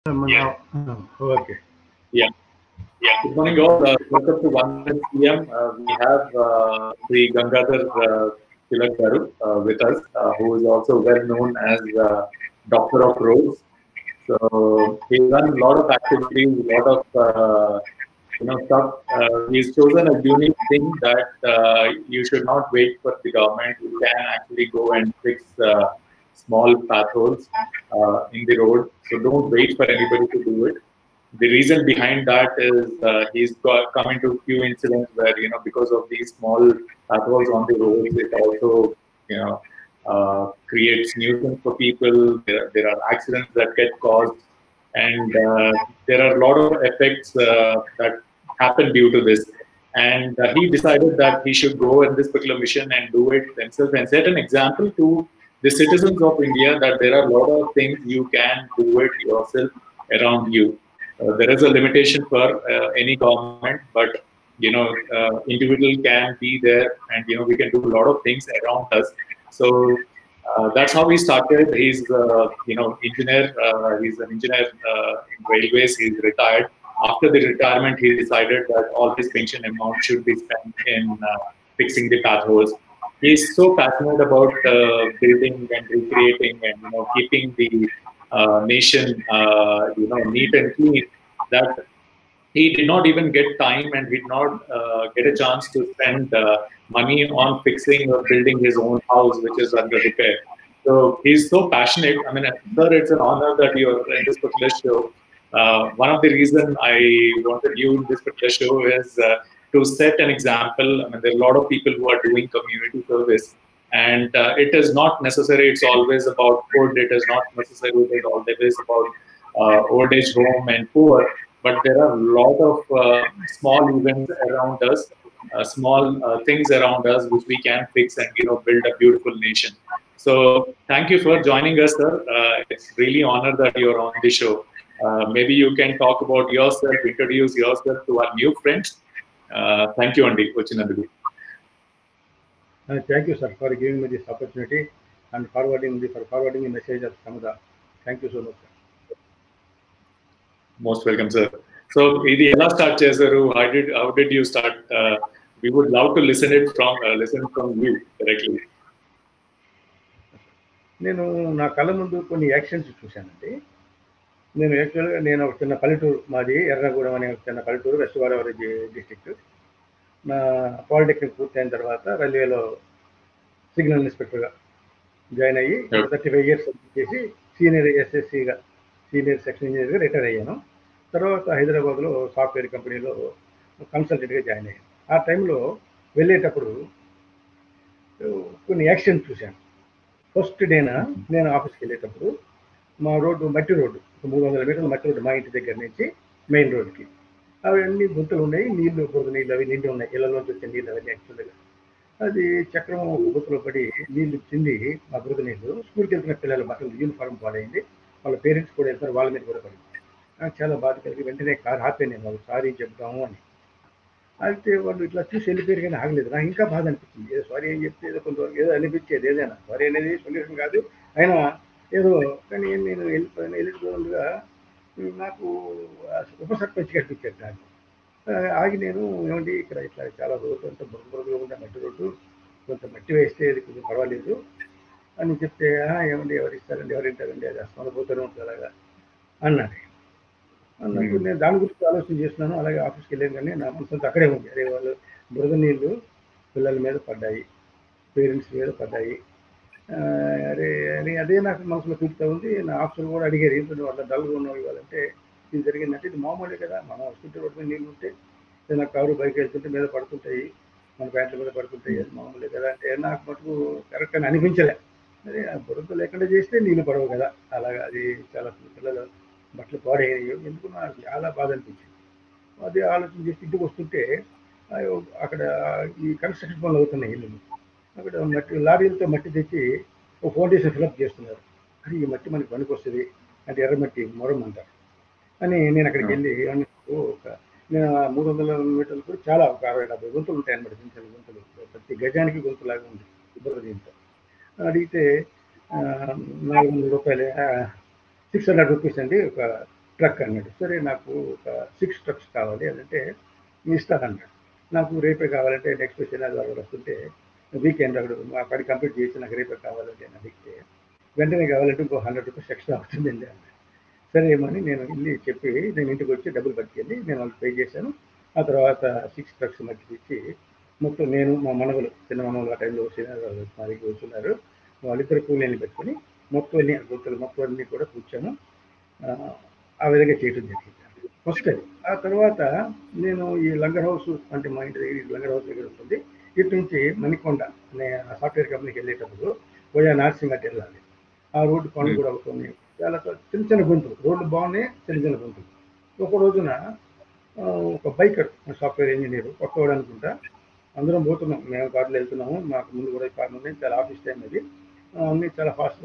Yeah. Okay. Yeah. Good morning, all. Welcome to 1 p.m. We have Sri Gangadhar Tilak Garu with us, who is also well known as Doctor of Roads. So he's done a lot of activities, a lot of stuff. He's chosen a unique thing that you should not wait for the government. You can actually go and fix small potholes in the road. So don't wait for anybody to do it. The reason behind that is he's got come into few incidents where because of these small potholes on the roads, it also you know creates nuisance for people. There are accidents that get caused, and there are a lot of effects that happen due to this. And he decided that he should go in this particular mission and do it himself and set an example to the citizens of India that there are a lot of things you can do it yourself around you. There is a limitation for any government, but individual can be there, and we can do a lot of things around us. So that's how he started. He's engineer. He's an engineer in railways. He's retired. After the retirement, he decided that all his pension amount should be spent in fixing the potholes. He's so passionate about building and recreating and keeping the nation neat and clean that he did not even get time and did not get a chance to spend money on fixing or building his own house, which is under repair. So he's so passionate. I mean, sir, it's an honor that you're in this particular show. One of the reasons I wanted you in this particular show is to set an example. I mean, there are a lot of people who are doing community service, and it is not necessary. It's always about food. It is not necessary. It is always about old age home and poor. But there are a lot of small events around us, small things around us which we can fix and build a beautiful nation. So thank you for joining us, sir. It's really honor that you're on the show. Maybe you can talk about yourself, introduce yourself to our new friends. Thank you, Andy. Thank you, sir, for giving me this opportunity and forwarding the message of Samada. Thank you so much, sir. Most welcome, sir. So, ఇది ఎలా start చేశారు? How did you start? We would love to listen from you directly. నేను నా కళ్ళ ముందు కొన్ని actions చూశానండి. నేను ఒక చిన్న పల్లెటూరు, మాది ఎర్రగూడెం అనే చిన్న పల్లెటూరు, వెస్ట్ గోదావరి డిస్ట్రిక్ట్. నా పాలిటెక్నిక్ పూర్తయిన తర్వాత రైల్వేలో సిగ్నల్ ఇన్స్పెక్టర్గా జాయిన్ అయ్యి 35 years చేసి సీనియర్ ఎస్ఎస్సిగా సీనియర్ సెక్షన్ ఇంజనీర్గా రిటైర్ అయ్యాను. తర్వాత హైదరాబాద్లో సాఫ్ట్వేర్ కంపెనీలో కన్సల్టెంట్గా జాయిన్ అయ్యాను. ఆ టైంలో వెళ్ళేటప్పుడు కొన్ని యాక్సిడెంట్ చూశాను. ఫస్ట్ డేన నేను ఆఫీస్కి వెళ్ళేటప్పుడు మా రోడ్డు మట్టి రోడ్డు, 300 మీటర్ల మట్టి రోడ్డు, మా ఇంటి దగ్గర నుంచి మెయిన్ రోడ్డుకి. అవన్నీ గుంతలు ఉన్నాయి, నీళ్లు బురద నీళ్ళు అవి నిండి ఉన్నాయి, ఇళ్లలోంచి వచ్చే నీళ్ళు అవన్నీ యాక్చువల్గా. అది చక్రం గుంతలో పడి నీళ్లు చింది మా బురద నీళ్ళు స్కూల్కి వెళ్తున్న పిల్లల బట్టలు యూనిఫారం పాడైంది. వాళ్ళ పేరెంట్స్ కూడా వెళ్తారు, వాళ్ళ మీద కూడా పడింది. నాకు చాలా బాధ కలిగి వెంటనే కారు ఆపాను నేను, వాళ్ళు సారీ చెప్తాము అని. అయితే వాళ్ళు ఇట్లా చూసి వెళ్ళిపోయారు, కానీ ఆగలేదు. నాకు ఇంకా బాధ అనిపించింది. ఏదో సారీ అని చెప్తే ఏదో కొంతవరకు ఏదో అనిపించేది, ఏదైనా సారీ అనేది సొల్యూషన్ కాదు అయినా ఏదో. కానీ నేను వెళ్ళిపోయినగా నాకు ఉప సర్పంచ్గా అనిపించాడు. నాకు ఆగి నేను ఏమండి ఇక్కడ ఇట్లా చాలా రోజులు అంతా బురదగా ఉండే మట్టి రోడ్డు, కొంత మట్టి వేస్తే అది కొంచెం పర్వాలేదు అని చెప్తే, ఏమండి ఎవరు ఇస్తారండి, ఎవరు వింటారండి, అది అస్తమానం పోతూనే ఉంటుంది అలాగా అన్నాడు. అన్నట్టు నేను దాని గురించి ఆలోచన చేస్తున్నాను. అలాగే ఆఫీస్కి వెళ్ళాను, కానీ నా మనసు అంతా అక్కడే ఉంది. అరే వాళ్ళు బురద నీళ్ళు పిల్లల మీద పడ్డాయి, పేరెంట్స్ మీద పడ్డాయి, అరే అని అదే నాకు మనసులో చూపుతూ ఉంది. నా ఆఫీసర్ కూడా అడిగారు, ఏంటంటే వాళ్ళ డల్గా ఉన్నావు ఇవ్వాలంటే, ఇది జరిగిందంటే ఇది మామూలే కదా, మనం వస్తుంటే పడుతుంది నీళ్ళు ఉంటే, ఏదైనా కారు బైక్ వెళ్తుంటే మీద పడుతుంటాయి, మన ప్యాంట్ల మీద పడుతుంటాయి, అది మామూలే కదా అంటే నాకు మటుకు కరెక్ట్ అని అనిపించలే. అదే బురద లేకుండా చేస్తే నీళ్ళు పడవు కదా, అలాగా అది చాలా పిల్లలు బట్టలు పాడయ్యాయి. ఎందుకు నాకు చాలా బాధ అనిపించింది. అదే ఆలోచన చేసి ఇంటికి వస్తుంటే అక్కడ ఈ కన్స్ట్రక్షన్ పనులు అవుతున్నాయి ఇల్లు. అక్కడ మట్టి లారీలతో మట్టి తెచ్చి ఒక ఫౌండేషన్ ఫిలప్ చేస్తున్నారు. అది ఈ మట్టి మనకి పనికి వస్తుంది అంటే ఎర్రమట్టి మొరం అంటారు అని నేను అక్కడికి వెళ్ళి ఒక 300 మీటర్లు కూడా చాలా ఒక 60-70 గుంతలు ఉంటాయి అన్నమాట. చిన్న చిన్న గుంతలు, ప్రతి గజానికి గుంతలాగా ఉంది బురద దీంతో. అడిగితే 400 రూపాయలు, 600 రూపీస్ అండి, ఒక ట్రక్ అన్నాడు. సరే నాకు ఒక 6 ట్రక్స్ కావాలి అంటే ఇస్తానన్నాడు. నాకు రేపే కావాలంటే నెక్స్ట్ శనివారం వస్తుంటే వీకెండ్ అక్కడ మా పని కంప్లీట్ చేసి నాకు రేపే కావాలంటే అని అడిగితే వెంటనే కావాలంటే ఇంకో ₹100 ఎక్స్ట్రా అవుతుందండి అన్నాడు. సరే ఏమని నేను వెళ్ళి చెప్పి నేను ఇంటికి వచ్చి డబ్బులు పట్టుకెళ్ళి నేను వాళ్ళకి పే చేశాను. ఆ తర్వాత 6 ట్రక్స్ మధ్య ఇచ్చి మొత్తం నేను మా మనవలు చిన్న మనవలు ఆ టైంలో శ్రీనివాసరావు మా దగ్గర కూర్చున్నారు. వాళ్ళిద్దరు కూలీని పెట్టుకొని మొత్తం అన్ని గుర్తులు మొత్తం అన్ని కూడా కూర్చాను. ఆ విధంగా చేయడం జరిగింది ఫస్ట్ టైం. ఆ తర్వాత నేను ఈ లంగర్ హౌస్ అంటే మా ఇంటి దగ్గర లంగర్ హౌస్ దగ్గర ఉంటుంది. ఇటు నుంచి మణికొండ అనే సాఫ్ట్వేర్ కంపెనీకి వెళ్ళేటప్పుడు పోయా నార్సింగ్ అటు వెళ్ళాలి. ఆ రోడ్డు పనులు కూడా అవుతుంది. చాలా చిన్న చిన్న గుంతులు, రోడ్లు బాగున్నాయి, చిన్న చిన్న గుంతులు. ఒక రోజున ఒక బైకర్ సాఫ్ట్వేర్ ఇంజనీర్ కొత్తవాడు అనుకుంటా, అందరం పోతున్నాం, మేము కార్లో వెళ్తున్నాము, మాకు ముందు కూడా కార్లు ఉన్నాయి, చాలా ఆఫీస్ టైం అది, అన్నీ చాలా ఫాస్ట్గా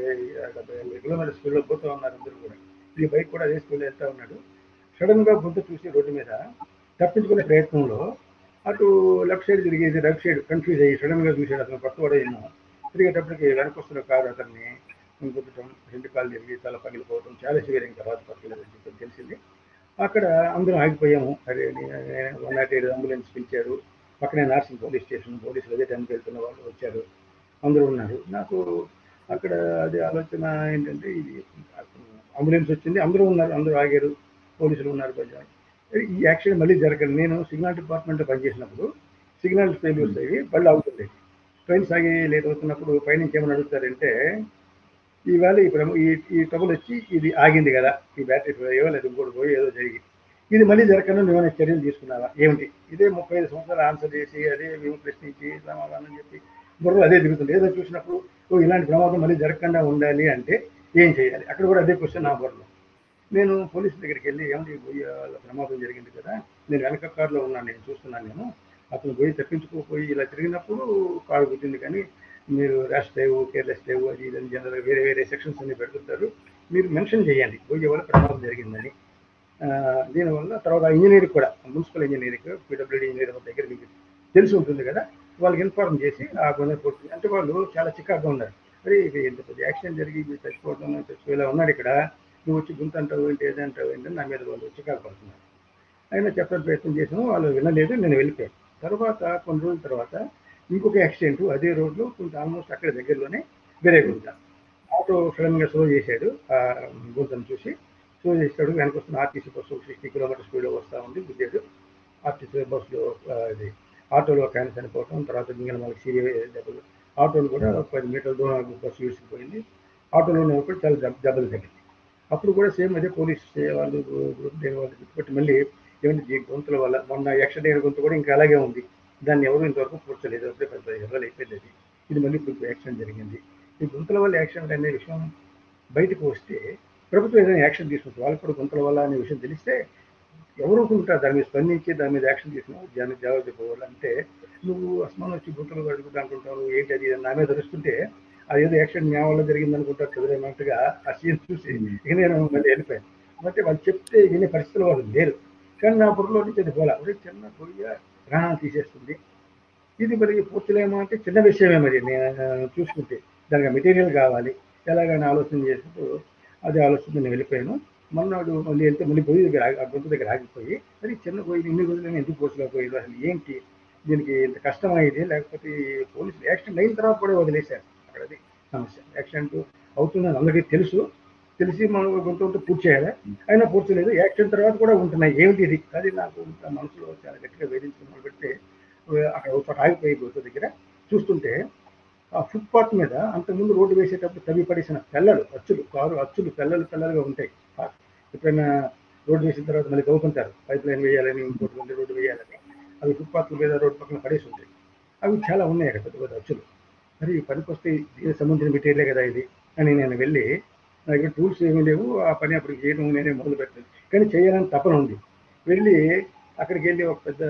80 కిలోమీటర్ స్పీడ్లో పోతూ ఉన్నారు అందరూ కూడా. ఈ బైక్ కూడా అదే స్పీడ్లో వెళ్తూ ఉన్నాడు. సడన్గా గుంత చూసి రోడ్డు మీద తప్పించుకునే ప్రయత్నంలో అటు లెఫ్ట్ సైడ్ తిరిగేసి రైట్ సైడ్ కన్ఫ్యూజ్ అయ్యి సడన్గా చూసాడు. అతను కొత్తవాడే ఏమో. తిరిగేటప్పటికి వెనకొస్తున్న కారు అతన్ని గుద్దటం, 2 కాళ్ళు తిరిగి తల పగిలిపోవడం, చాలా సివియర్. ఇంకా తర్వాత పక్కలేదు తెలిసింది. అక్కడ అందరం ఆగిపోయాము. అదే 108 అంబులెన్స్ పిలిచారు. పక్కనే నార్సింగ్ పోలీస్ స్టేషన్, పోలీసులు అదే టైంకి వెళ్తున్న వాళ్ళు వచ్చారు, అందరూ ఉన్నారు. నాకు అక్కడ అదే ఆలోచన ఏంటంటే ఇది అంబులెన్స్ వచ్చింది, అందరూ ఉన్నారు, అందరూ ఆగారు, పోలీసులు ఉన్నారు. ఈ యాక్సిడెంట్ మళ్ళీ జరగదు. నేను సిగ్నల్ డిపార్ట్మెంట్లో పనిచేసినప్పుడు సిగ్నల్ ఫెయిల్యూర్స్ అయ్యి బళ్ళు ఆగుతుంది. ట్రైన్ సాగి లేట్ అవుతున్నప్పుడు పైనుంచి ఏమని అడుగుతారంటే, ఈవేళ ఈ ట్రబుల్ వచ్చి ఇది ఆగింది కదా, ఈ బ్యాటరీ పోయో లేదా ఇంకోటి పోయో ఏదో జరిగి ఇది మళ్ళీ జరగకుండా నువ్వేమైనా చర్యలు తీసుకున్నావా ఏమిటి? ఇదే 35 సంవత్సరాలు ఆన్సర్ చేసి అదే మేము ప్రశ్నించి సమాధానం చెప్పి బుర్రలో అదే దిగుతుంది. ఏదో చూసినప్పుడు ఇలాంటి ప్రమాదం మళ్ళీ జరగకుండా ఉండాలి అంటే ఏం చేయాలి? అక్కడ కూడా అదే క్వశ్చన్ నా బుర్రలో. నేను పోలీసు దగ్గరికి వెళ్ళి ఏమంటే వాళ్ళ ప్రమాదం జరిగింది కదా, నేను వెనక కారులో ఉన్నాను, నేను చూస్తున్నాను, నేను అతను పోయి తప్పించుకోపోయి ఇలా తిరిగినప్పుడు కారు గుద్దింది, కానీ మీరు ర్యాష్ డ్రైవ్, కేర్లెస్ డ్రైవ్ అది ఇదని జనరల్ వేరే వేరే సెక్షన్స్ అన్ని పెడుతుంటారు, మీరు మెన్షన్ చేయండి పోయే వల్ల ప్రమాదం జరిగిందని. దీనివల్ల తర్వాత ఇంజనీర్ కూడా, మున్సిపల్ ఇంజనీరింగ్, పీడబ్ల్యూడీ ఇంజనీర్ దగ్గర మీకు తెలిసి ఉంటుంది కదా, వాళ్ళకి ఇన్ఫార్మ్ చేసి ఆ కొనుక్కోవచ్చు అంటే వాళ్ళు చాలా చికాగ్గా ఉన్నారు. అరే ఇది ఎంత పెద్ద యాక్సిడెంట్ జరిగి మీరు చచ్చిపోయేలా ఉన్నాడు ఇక్కడ, నువ్వు వచ్చి గుంత అంటావు ఏంటి, ఏదంటావు ఏంటని నా మీద వాళ్ళు చికాకు పడుతున్నారు. అయినా చెప్పడానికి ప్రయత్నం చేసాము, వాళ్ళు వినలేదు, నేను వెళ్ళిపోయాను. తర్వాత కొన్ని రోజుల తర్వాత ఇంకొక యాక్సిడెంట్ అదే రోడ్లో కొంచెం ఆల్మోస్ట్ అక్కడ దగ్గరలోనే వేరే గుంత. ఆటో సడన్గా స్లో చేశాడు, ఆ గుంతను చూసి స్లో చేశాడు. వెనకొస్తున్న ఆర్టీసీ బస్సు 60 కిలోమీటర్ స్పీడ్లో వస్తూ ఉంది, గుద్దాడు. ఆర్టీసీ బస్సులో ఇది ఆటోలో ఒక ఆయన చనిపోవడం, తర్వాత మిగిలిన వాళ్ళకి సీరియస్ దెబ్బలు. ఆటోలు కూడా 10 మీటర్ల దూరం బస్సు విడిచిపోయింది. ఆటోలో కూడా చాలా దెబ్బలు తగ్గింది. అప్పుడు కూడా సేమ్ అదే పోలీస్ వాళ్ళు వాళ్ళు గుర్తుపెట్టి మళ్ళీ ఏమంటే గొంతుల వల్ల మొన్న యాక్సిడెంట్ గొంతు కూడా ఇంకా అలాగే ఉంది, దాన్ని ఎవరు ఇంతవరకు పూడ్చలేదు, అప్పుడే పెద్ద ఎర్రలు అయిపోయింది అది. ఇది మళ్ళీ ఇప్పుడు యాక్సిడెంట్ జరిగింది. ఈ గుంతల వల్ల యాక్సిడెంట్ అనే విషయం బయటకు వస్తే ప్రభుత్వం ఏదైనా యాక్షన్ తీసుకుంటుంది. వాళ్ళకి కూడా గుంతల వల్ల అనే విషయం తెలిస్తే ఎవరు ఉంటారు దాని మీద స్పందించి దాని మీద యాక్షన్ తీసుకున్నావు, దానికి జవాబు చెప్పవాలంటే నువ్వు అస్మాన్ వచ్చి గుంతలు అడుగుతా అనుకుంటావు ఏంటి అది నా మీద తెలుస్తుంటే అదేదో యాక్సిడెంట్ నా వల్ల జరిగింది అనుకుంటారు చదివేమంటగా ఆ సీన్ చూసి ఇక నేను మళ్ళీ వెళ్ళిపోయాను. అంటే వాళ్ళు చెప్తే వినే పరిస్థితులు వాళ్ళు లేరు. కానీ నా బుర్రలో నుంచి అది పోలా, చిన్న గొయ్య ప్రాణాలు తీసేస్తుంది. ఇది మరి పూర్తిలేమో అంటే చిన్న విషయమే, మరి నేను చూసుకుంటే దానికి మెటీరియల్ కావాలి ఎలాగైనా ఆలోచన చేసినప్పుడు అదే ఆలోచన నేను వెళ్ళిపోయాను. మొన్నాడు మళ్ళీ వెళ్తే మళ్ళీ పొయ్యి దగ్గర ఆ గొంతు దగ్గర ఆగిపోయి, మరి చిన్న పొయ్యి ఇన్ని రోజులు ఎందుకు పోసలేకపోయేది, అసలు ఏంటి దీనికి ఇంత కష్టం అయ్యేది, లేకపోతే పోలీసులు యాక్సిడెంట్ అయిన తర్వాత కూడా వదిలేశారు. అక్కడ అది సమస్య. యాక్సిడెంట్ అవుతుందని అందరికీ తెలిసి మనం గొంతు ఉంటే పూర్తి చేయాలి, అయినా పూర్చలేదు. యాక్సిడెంట్ తర్వాత కూడా ఉంటున్నాయి, ఏమిటి ఇది? అది నాకు మనసులో చాలా గట్టిగా వేధించడం పెడితే అక్కడ ఒక ఆగిపోయి గొంతు దగ్గర చూస్తుంటే ఆ ఫుట్పాత్ మీద అంతకుముందు రోడ్డు వేసేటప్పుడు తవ్వి పడేసిన పెల్లలు అచ్చులు, కారు అచ్చులు పెల్లలుగా ఉంటాయి. ఎప్పుడైనా రోడ్డు వేసిన తర్వాత మళ్ళీ తవ్వుకుంటారు, పైప్ లైన్ వేయాలని, ఇంకోటి రోడ్డు వేయాలని, అవి ఫుట్పాత్ల మీద రోడ్డు పక్కన పడేసి ఉంటాయి. అవి చాలా ఉన్నాయి అక్కడ పెద్ద పెద్ద అచ్చులు. మరి పనికొస్తే దీనికి సంబంధించిన మెటీరియలే కదా ఇది అని నేను వెళ్ళి, నా దగ్గర టూల్స్ ఏమీ లేవు, ఆ పని అప్పటికి చేయడం నేనే మొదలు పెట్టాను, కానీ చేయాలని తపన ఉంది. వెళ్ళి అక్కడికి వెళ్ళి ఒక పెద్ద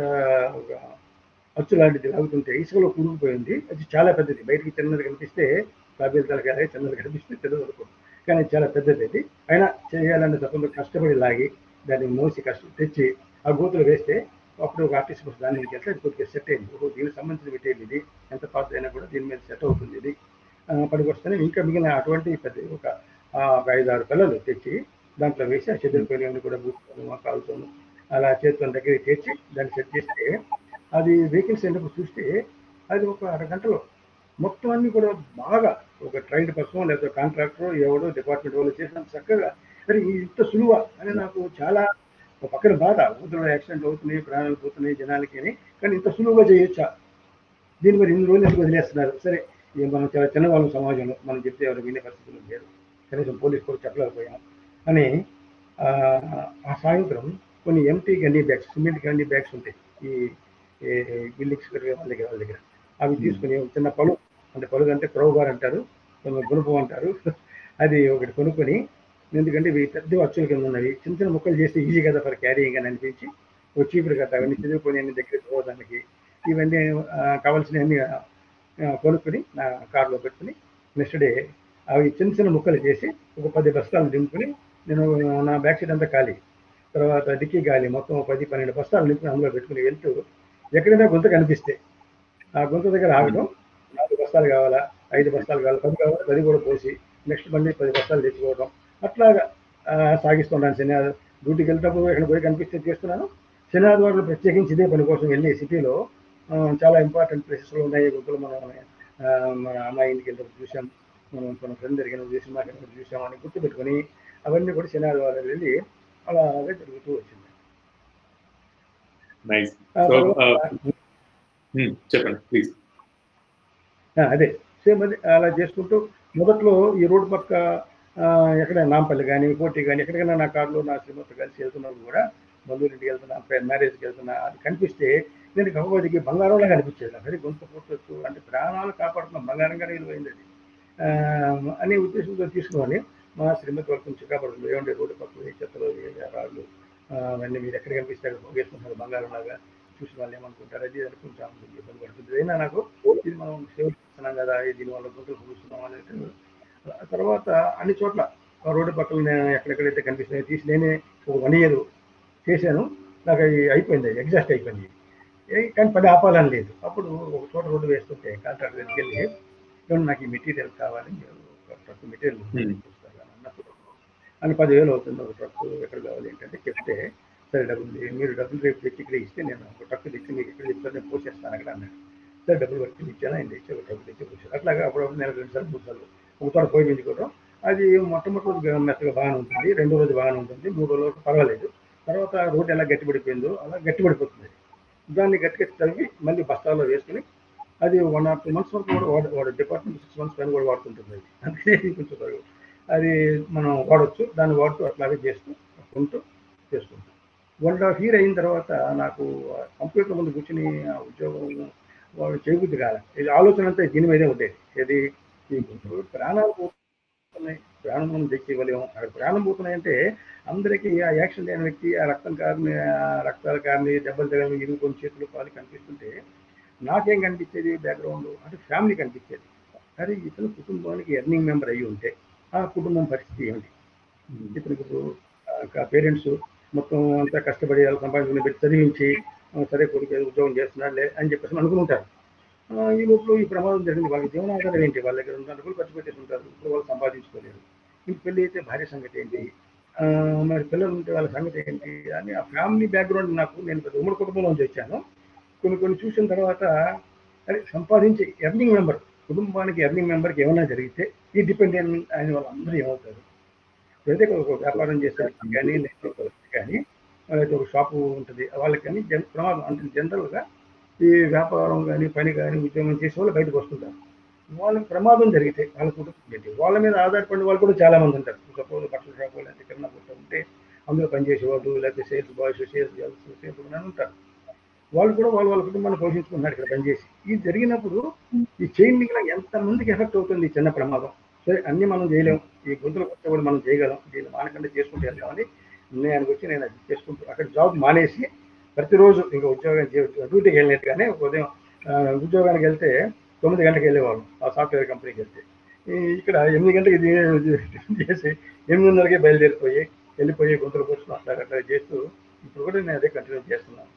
అచ్చు లాంటిది లాగుతుంటే ఇసుకలో కూరుకుపోయింది. అది చాలా పెద్దది, బయటికి చిన్నది కనిపిస్తే తాబేలు తలకాయ చిన్నది కనిపిస్తే చిన్నది అనుకోండి, కానీ చాలా పెద్దది అది. అయినా చేయాలన్న తప్పకుండా కష్టపడి లాగి దాన్ని మోసి తెచ్చి ఆ గోతులు వేస్తే అప్పుడు ఒక ఆర్టిస్ట్ బస్ దాని నుంచి వెళ్తే అది కొద్దిగా సెట్ అయింది. దీనికి సంబంధించిన మెటీరియల్ ఇది, ఎంత పాత అయినా కూడా దీని మీద సెట్ అవుతుంది ఇది పనికి వస్తేనే. ఇంకా మిగిలిన అటువంటి పెద్ద ఒక 5-6 పిల్లలు తెచ్చి దాంట్లో వేసి ఆ చెదిరిపోయినవన్నీ కూడా బూట్తోను మా కాలుతోను అలా చేతితో దగ్గరికి తెచ్చి దాన్ని సెట్ చేస్తే అది వెహికల్స్ అయినప్పుడు చూస్తే అది ఒక అరగంటలో మొత్తం అన్ని కూడా బాగా ఒక ట్రైన్డ్ పర్సన్ లేదా కాంట్రాక్టర్ ఎవడో డిపార్ట్మెంట్ వాళ్ళు చేసినంత చక్కగా మరి ఇంత సులువా అని నాకు చాలా ఒక పక్కన బాధ. ఊరిలో యాక్సిడెంట్ అవుతున్నాయి, ప్రాణాలు పోతున్నాయి జనాలకి అని, కానీ ఇంత సులువుగా చేయొచ్చా, దీని మరి ఇన్ని రోజులు ఎందుకు వదిలేస్తున్నారు. సరే మనం చాలా చిన్నవాళ్ళం సమాజంలో, మనం చెప్తే ఎవరు వినే పరిస్థితులు లేరు, కనీసం పోలీసు కూడా చెప్పలేకపోయాం అని ఆ సాయంత్రం కొన్ని empty gunny bags, cement gunny bags ఉంటాయి ఈ బిల్డింగ్స్ వాళ్ళ దగ్గర, అవి తీసుకుని చిన్న పలు అంటే పలుగు అంటే క్రౌబార్ అంటారు, గుణపం అంటారు, అది ఒకటి కొనుక్కొని, ఎందుకంటే ఇవి పెద్ద అచ్చుల కింద ఉన్నవి, చిన్న చిన్న ముక్కలు చేస్తే ఈజీ కదా ఫర్ క్యారీయింగ్ అని అనిపించి ఒక చీపురు కట్ట అవన్నీ చదివిపోయి అన్ని దగ్గర పోవడానికి ఇవన్నీ కావాల్సినవన్నీ కొనుక్కొని నా కార్లో పెట్టుకుని నెక్స్ట్ డే అవి చిన్న చిన్న ముక్కలు చేసి ఒక 10 బస్తాలు దింపుకుని, నేను నా బ్యాక్ సైడ్ అంతా ఖాళీ, తర్వాత డిక్కీ గాలి మొత్తం 10-12 బస్తాలు నింపుకుని అందులో పెట్టుకుని వెళ్తూ ఎక్కడైనా గుంత కనిపిస్తే ఆ గుంత దగ్గర ఆగడం, 4 బస్తాలు కావాలా, 5 బస్తాలు కావాలా, 10 కావాలా, 10 కూడా పోసి నెక్స్ట్ మళ్ళీ 10 బస్తాలు తెచ్చుకోవడం, అట్లాగా సాగిస్తున్నాను. శనివారం డ్యూటీకి వెళ్ళేటప్పుడు ఎక్కడ పోయి కనిపిస్తే చేస్తున్నాను. శనివారం ప్రత్యేకించి ఇదే పని కోసం వెళ్ళి సిటీలో చాలా ఇంపార్టెంట్ ప్లేసెస్లో ఉన్నాయి గుంతలు. మన అమ్మాయి ఇంటికి వెళ్ళినప్పుడు చూసాం, మనం మన ఫ్రెండ్ దగ్గర చూసి మాట్లాడినప్పుడు చూసామని గుర్తుపెట్టుకొని అవన్నీ కూడా శనివారం వెళ్ళి అలాగే జరుగుతూ వచ్చింది. చెప్పండి ప్లీజ్. అదే సేమ్ అది అలా చేసుకుంటూ మొదట్లో ఈ రోడ్డు పక్క ఎక్కడైనా నాంపల్లి కానీ కోటి కానీ ఎక్కడికైనా నా కారులో నా శ్రీమతి కలిసి వెళ్తున్నప్పుడు కూడా బంధువులు ఇంటికి వెళ్తున్నా, మ్యారేజ్కి వెళ్తున్నా, అది కనిపిస్తే నేను గవ్వదికి బంగారంలా కనిపించేది. అది గొంతు పుట్టచ్చు అంటే ప్రాణాలు కాపాడుతున్న బంగారంగా విలువైంది అది అనే ఉద్దేశంతో తీసుకొని మా శ్రీమతి వరకు నుంచి కాపాడుతుంది. ఏమంటే రోడ్డు పక్కన చెత్తలు రాళ్ళు అవన్నీ మీరు ఎక్కడ కనిపిస్తే అక్కడ వేసుకుంటున్నారు బంగారం లాగా, చూసి వాళ్ళు ఏమనుకుంటారు అది అనుకుంటాం, ఇబ్బంది పడుతుంది. అయినా నాకు ఇది మనం సేవ చేస్తున్నాం కదా, దీనివల్ల గుంతలు పూస్తున్నాం అనేది. తర్వాత అన్ని చోట్ల రోడ్డు పక్కన ఎక్కడెక్కడైతే కనిపిస్తున్నాయో తీసి నేనే ఒక 1 year చేశాను. నాకు అది అయిపోయింది, ఎగ్జాస్ట్ అయిపోయింది, కానీ పని ఆపాలని లేదు. అప్పుడు ఒక చోట రోడ్డు వేస్తుంటే కాంట్రాక్టర్ దగ్గరికి వెళ్ళి ఏమన్నా నాకు ఈ మెటీరియల్ కావాలి, ట్రక్ మెటీరియల్ అన్నప్పుడు అని 10,000 అవుతుంది ఒక ట్రక్, ఎక్కడ కావాలి ఏంటంటే చెప్తే సరే మీరు డబ్బులు రేపు తెచ్చి ఇక్కడ ఇస్తే నేను ఒక ట్రక్ తెచ్చి మీకు ఎక్కడ చెప్తాను నేను పోసేస్తాను అక్కడ అన్నాడు. సరే డబ్బులు పట్టుకుని ఇచ్చాను, ఆయన తెచ్చి ఒక ట్రక్ తెచ్చి పోసాను. అట్లాగా అప్పుడప్పుడు నెల 2 సార్లు 3 సార్లు ఒక చోట పోయి పెంచుకోవడం. అది మొట్టమొదటి మెత్తగా బాగానే ఉంటుంది, 2వ రోజు బాగానే ఉంటుంది, 3వ రోజు పర్వాలేదు. తర్వాత రోడ్డు ఎలా గట్టిపడిపోయిందో అలా గట్టిపడిపోతుంది. దాన్ని గట్టిగా తవ్వి మళ్ళీ బస్తాల్లో వేసుకుని అది 1 or 2 months వరకు కూడా వాడు డిపార్ట్మెంట్ 6 months పైన కూడా వాడుతుంటుంది. అది అందుకే కొంచెం అది మనం వాడచ్చు. దాన్ని వాడుతూ అట్లాగే చేస్తూ కొంటూ చేసుకుంటాం. 1.5 year అయిన తర్వాత నాకు కంప్యూటర్ ముందు కూర్చుని ఆ ఉద్యోగం వాళ్ళు చేయబుద్ధి కాదు. ఇది ఆలోచన అంతా దీని మీదే ఉండేది. ఏది ప్రాణాలు పోతున్నాయి, ప్రాణం మనం తెచ్చి ఇవ్వలేము. అక్కడ ప్రాణం పోతున్నాయంటే అందరికీ ఆ యాక్షన్ లేని వ్యక్తి, ఆ రక్తాలు కారిని, దెబ్బలు తగిలి ఇరుగుకొని చేతులు కాలు కనిపిస్తుంటే నాకేం కనిపించేది బ్యాక్గ్రౌండ్ అంటే ఫ్యామిలీ కనిపించేది. అరే ఇతను కుటుంబానికి ఎర్నింగ్ మెంబర్ అయ్యి ఉంటే ఆ కుటుంబం పరిస్థితి ఏమిటి, ఇతనికి పేరెంట్స్ మొత్తం అంతా కష్టపడి వాళ్ళు సంపాదించుకుని పెట్టి చదివించి సరే కొడుకు ఉద్యోగం చేస్తున్నాడులే అని చెప్పేసి అనుకుంటారు. ఈ లోపల ఈ ప్రమాదం జరిగింది. వాళ్ళకి జీవనాధారం ఏంటి, వాళ్ళ దగ్గర ఉన్న డబ్బులు ఖర్చు పెట్టేసి ఉంటారు, ఇప్పుడు వాళ్ళు సంపాదించుకోలేరు. ఇంక పెళ్ళి అయితే భార్య సంగతి ఏంటి, మరి పిల్లలు ఉంటే వాళ్ళ సంగతి ఏంటి అని ఆ ఫ్యామిలీ బ్యాక్గ్రౌండ్ నాకు, నేను పెద్ద ఉమ్మడి కుటుంబంలోంచి వచ్చాను. కొన్ని చూసిన తర్వాత అదే సంపాదించి ఎర్నింగ్ మెంబర్, కుటుంబానికి ఎర్నింగ్ మెంబర్కి ఏమైనా జరిగితే ఈ డిపెండెంట్ అయిన వాళ్ళందరూ ఏమవుతారు. అయితే ఒక వ్యాపారం చేసే కానీ కానీ అయితే ఒక షాపు ఉంటుంది వాళ్ళకి కానీ ప్రమాదం అంటే జనరల్గా ఈ వ్యాపారం కానీ పని కానీ ఉద్యోగం చేసే వాళ్ళు బయటకు వస్తుంటారు. వాళ్ళకి ప్రమాదం జరిగితే వాళ్ళ కుటుంబం ఏంటి, వాళ్ళ మీద ఆధారపడిన వాళ్ళు కూడా చాలామంది ఉంటారు. సపోజ్ బట్టల షాపు లేకపోతే కిరాణా కొట్టు ఉంటే అందులో పనిచేసేవాళ్ళు, లేకపోతే sales boys, sales girls, sales అని ఉంటారు. వాళ్ళు కూడా వాళ్ళ కుటుంబాన్ని పోషించుకుంటున్నారు ఇక్కడ పనిచేసి. ఇది జరిగినప్పుడు ఈ చైన్ లింక్ ఎంతమందికి ఎఫెక్ట్ అవుతుంది ఈ చిన్న ప్రమాదం. సరే అన్ని మనం చేయలేము, ఈ గొంతులు కొత్త కూడా మనం చేయగలం, దీన్ని మానకుండా చేసుకుంటూ వెళ్దామని నిర్ణయానికి వచ్చి నేను అది చేసుకుంటూ అక్కడ జాబ్ మానేసి ప్రతిరోజు ఇంకా ఉద్యోగం డ్యూటీకి వెళ్ళినట్టుగానే ఉదయం ఉద్యోగానికి వెళ్తే 9 గంటలకు వెళ్ళేవాళ్ళం ఆ సాఫ్ట్వేర్ కంపెనీకి వెళ్తే. ఇక్కడ 8 గంటలకు చేసి 8:30కే వెళ్ళిపోయి గొంతులు కూర్చుని అట్లా చేస్తూ ఇప్పుడు కూడా నేను అదే కంటిన్యూ చేస్తున్నాను.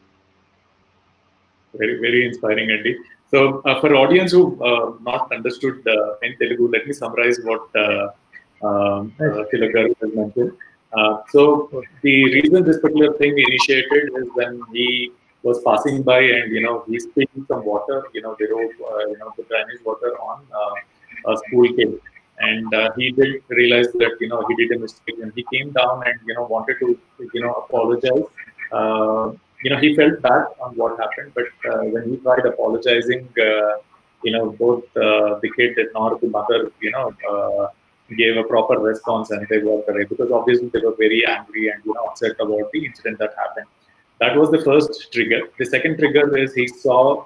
Very, very inspiring, Andy. So, for audience who not understood in Telugu, let me summarize what Tilak Garu has mentioned. So the reason this particular thing initiated is when he was passing by and he spilled some water, the road, the drainage water on a school kid, and he didn't realize that he did a mistake, and he came down and wanted to apologize. He felt bad on what happened, but when he tried apologizing, both the kid nor the mother, gave a proper response, and they walked away because obviously they were very angry and upset about the incident that happened. That was the first trigger. The second trigger is he saw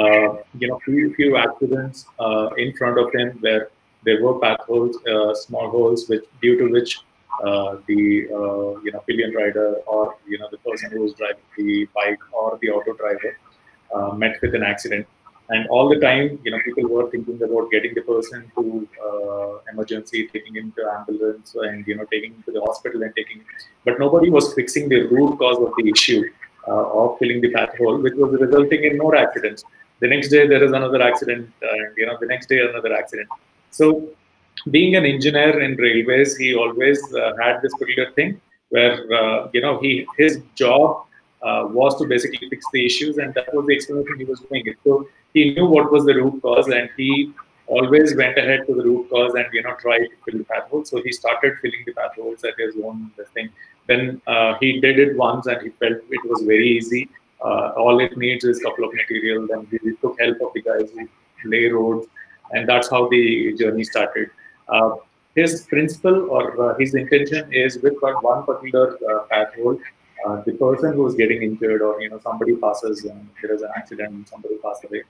few accidents in front of him where there were path holes, small holes, which due to which the pillion rider or the person who was driving the bike or the auto driver met with an accident. And all the time, people were thinking about getting the person to emergency, taking him to ambulance, and taking him to the hospital and taking. But nobody was fixing the root cause of the issue of filling the path hole, which was resulting in more accidents. The next day there is another accident, and the next day another accident. So, being an engineer in railways, he always had this particular thing where his job was to basically fix the issues, and that was the explanation he was doing it. So he knew what was the root cause, and he always went ahead to the root cause and tried to fill the path holes. So he started filling the path holes at his own thing. Then he did it once, and he felt it was very easy. All it needs is a couple of material. Then he took help of the guys who lay roads, and that's how the journey started. His principle or his intention is with one particular path hole. The person who is getting injured, or somebody passes and there is an accident and somebody passes away,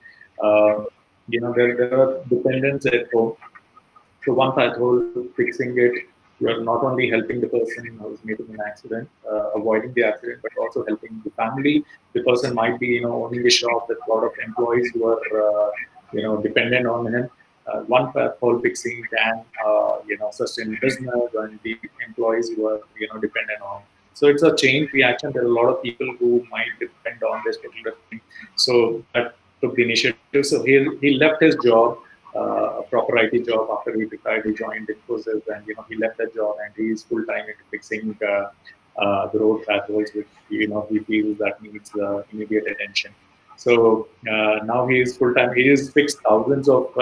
there are dependents at home. So one path hole, fixing it, you are not only helping the person who is meeting an accident, avoiding the accident, but also helping the family. The person might be owning a shop with a lot of employees who are dependent on him. One path hole fixing can sustain business and the employees who are dependent on. So it's a chain reaction. There are a lot of people who might depend on this particular thing. So that took the initiative. So he left his job, a proper IT job, after he retired. He joined Infosys, and he left that job, and he is full time into fixing the road pathways, which he feels that needs immediate attention. So now he is full time. He has fixed thousands of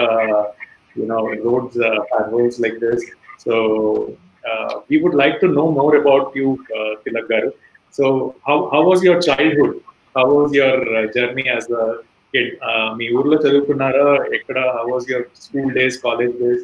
roads, pathways like this. So we would like to know more about you, Tilak Garu. So how was your childhood? How was your journey as a kid? మీ ఊర్లో చదువుకున్నారా? ఎక్కడ? How was your school days, college days?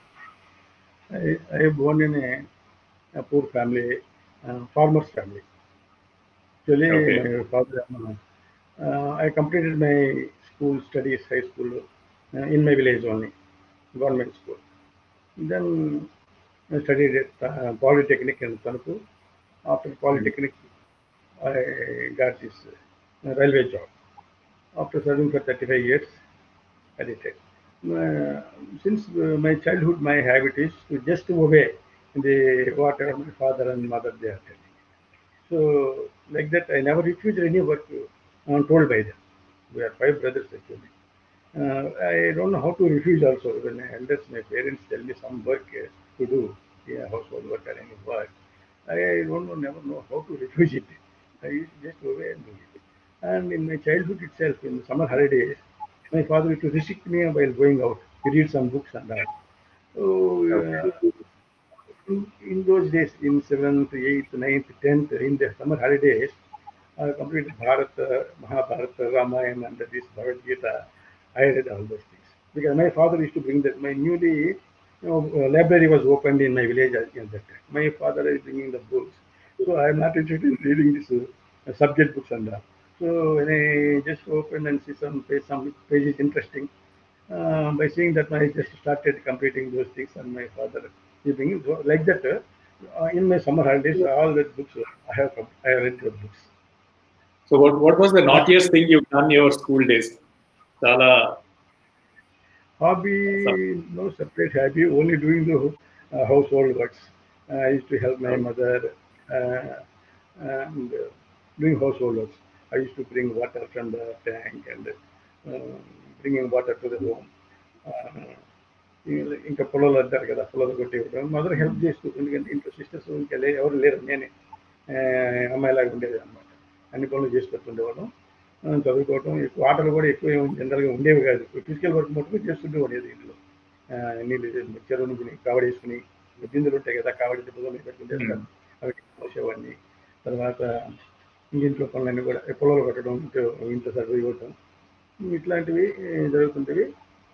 I born in a poor family, farmer's family. Actually, Okay. my father, I completed my school studies, high school, in my village only, government school. Then I studied at Polytechnic in Tanuku. After Polytechnic, I got this railway job. After serving for 35 years, I retired. Since my childhood, my habit is to just obey the whatever my father and mother they are telling. So like that, I never refused any work told by them. We are 5 brothers actually. I don't know how to refuse also. When elders, my parents tell me some work to do, yeah, household work or any work, I don't know, never know how to refuse it. I used to just obey and do it. And in my childhood itself, in the summer holidays, my father used to restrict me while going out to read some books and all. So Okay. in those days, in 7th, 8th, 9th, 10th, in the summer holidays, I completed Bharata, Mahabharata, Ramayana, and this Bhagavad Gita. I read all those things because my father used to bring that. My newly, library was opened in my village at that time. My father is bringing the books, so I am not interested in reading this subject books and all. So when I just open and see some pages interesting, by seeing that I just started completing those things, and my father is bringing so like that. In my summer holidays, all the books I have read the books. So what was the naughtiest thing you've done your school days? Chala, Hobby, no separate hobby, only doing the household works. I used to help my mother uh, and doing household works. I used to bring water from the tank and bringing water to the home. Uh, ఇంకా పొలాలు అంటారు కదా, పొలాలు కొట్టి mother help చేస్తూ, ఎందుకంటే ఇంట్లో sisters ఇంకా ఎవరు లేరు, నేనే అమ్మాయిలాగా ఉండేది అనమాట. అన్ని పనులు చేసి పెట్టుండేవాళ్ళం. చదువుకోవటం, ఎక్కువ ఆటలు కూడా ఎక్కువ జనరల్గా ఉండేవి కాదు. ఫిజికల్ వర్క్ మటుకు చేస్తుంటే ఉండేది ఇంట్లో. నీళ్ళు చెరువు నుంచి కావడి వేసుకుని, బిందులు ఉంటాయి కదా, కావడి దెబ్బలు పెట్టుకుంటే అవి పోసేవాడిని. తర్వాత ఇంట్లో పనులన్నీ కూడా పొలాలు కట్టడం, ఇంట్లో సర్వే ఇవ్వటం, ఇట్లాంటివి జరుగుతుంటేవి.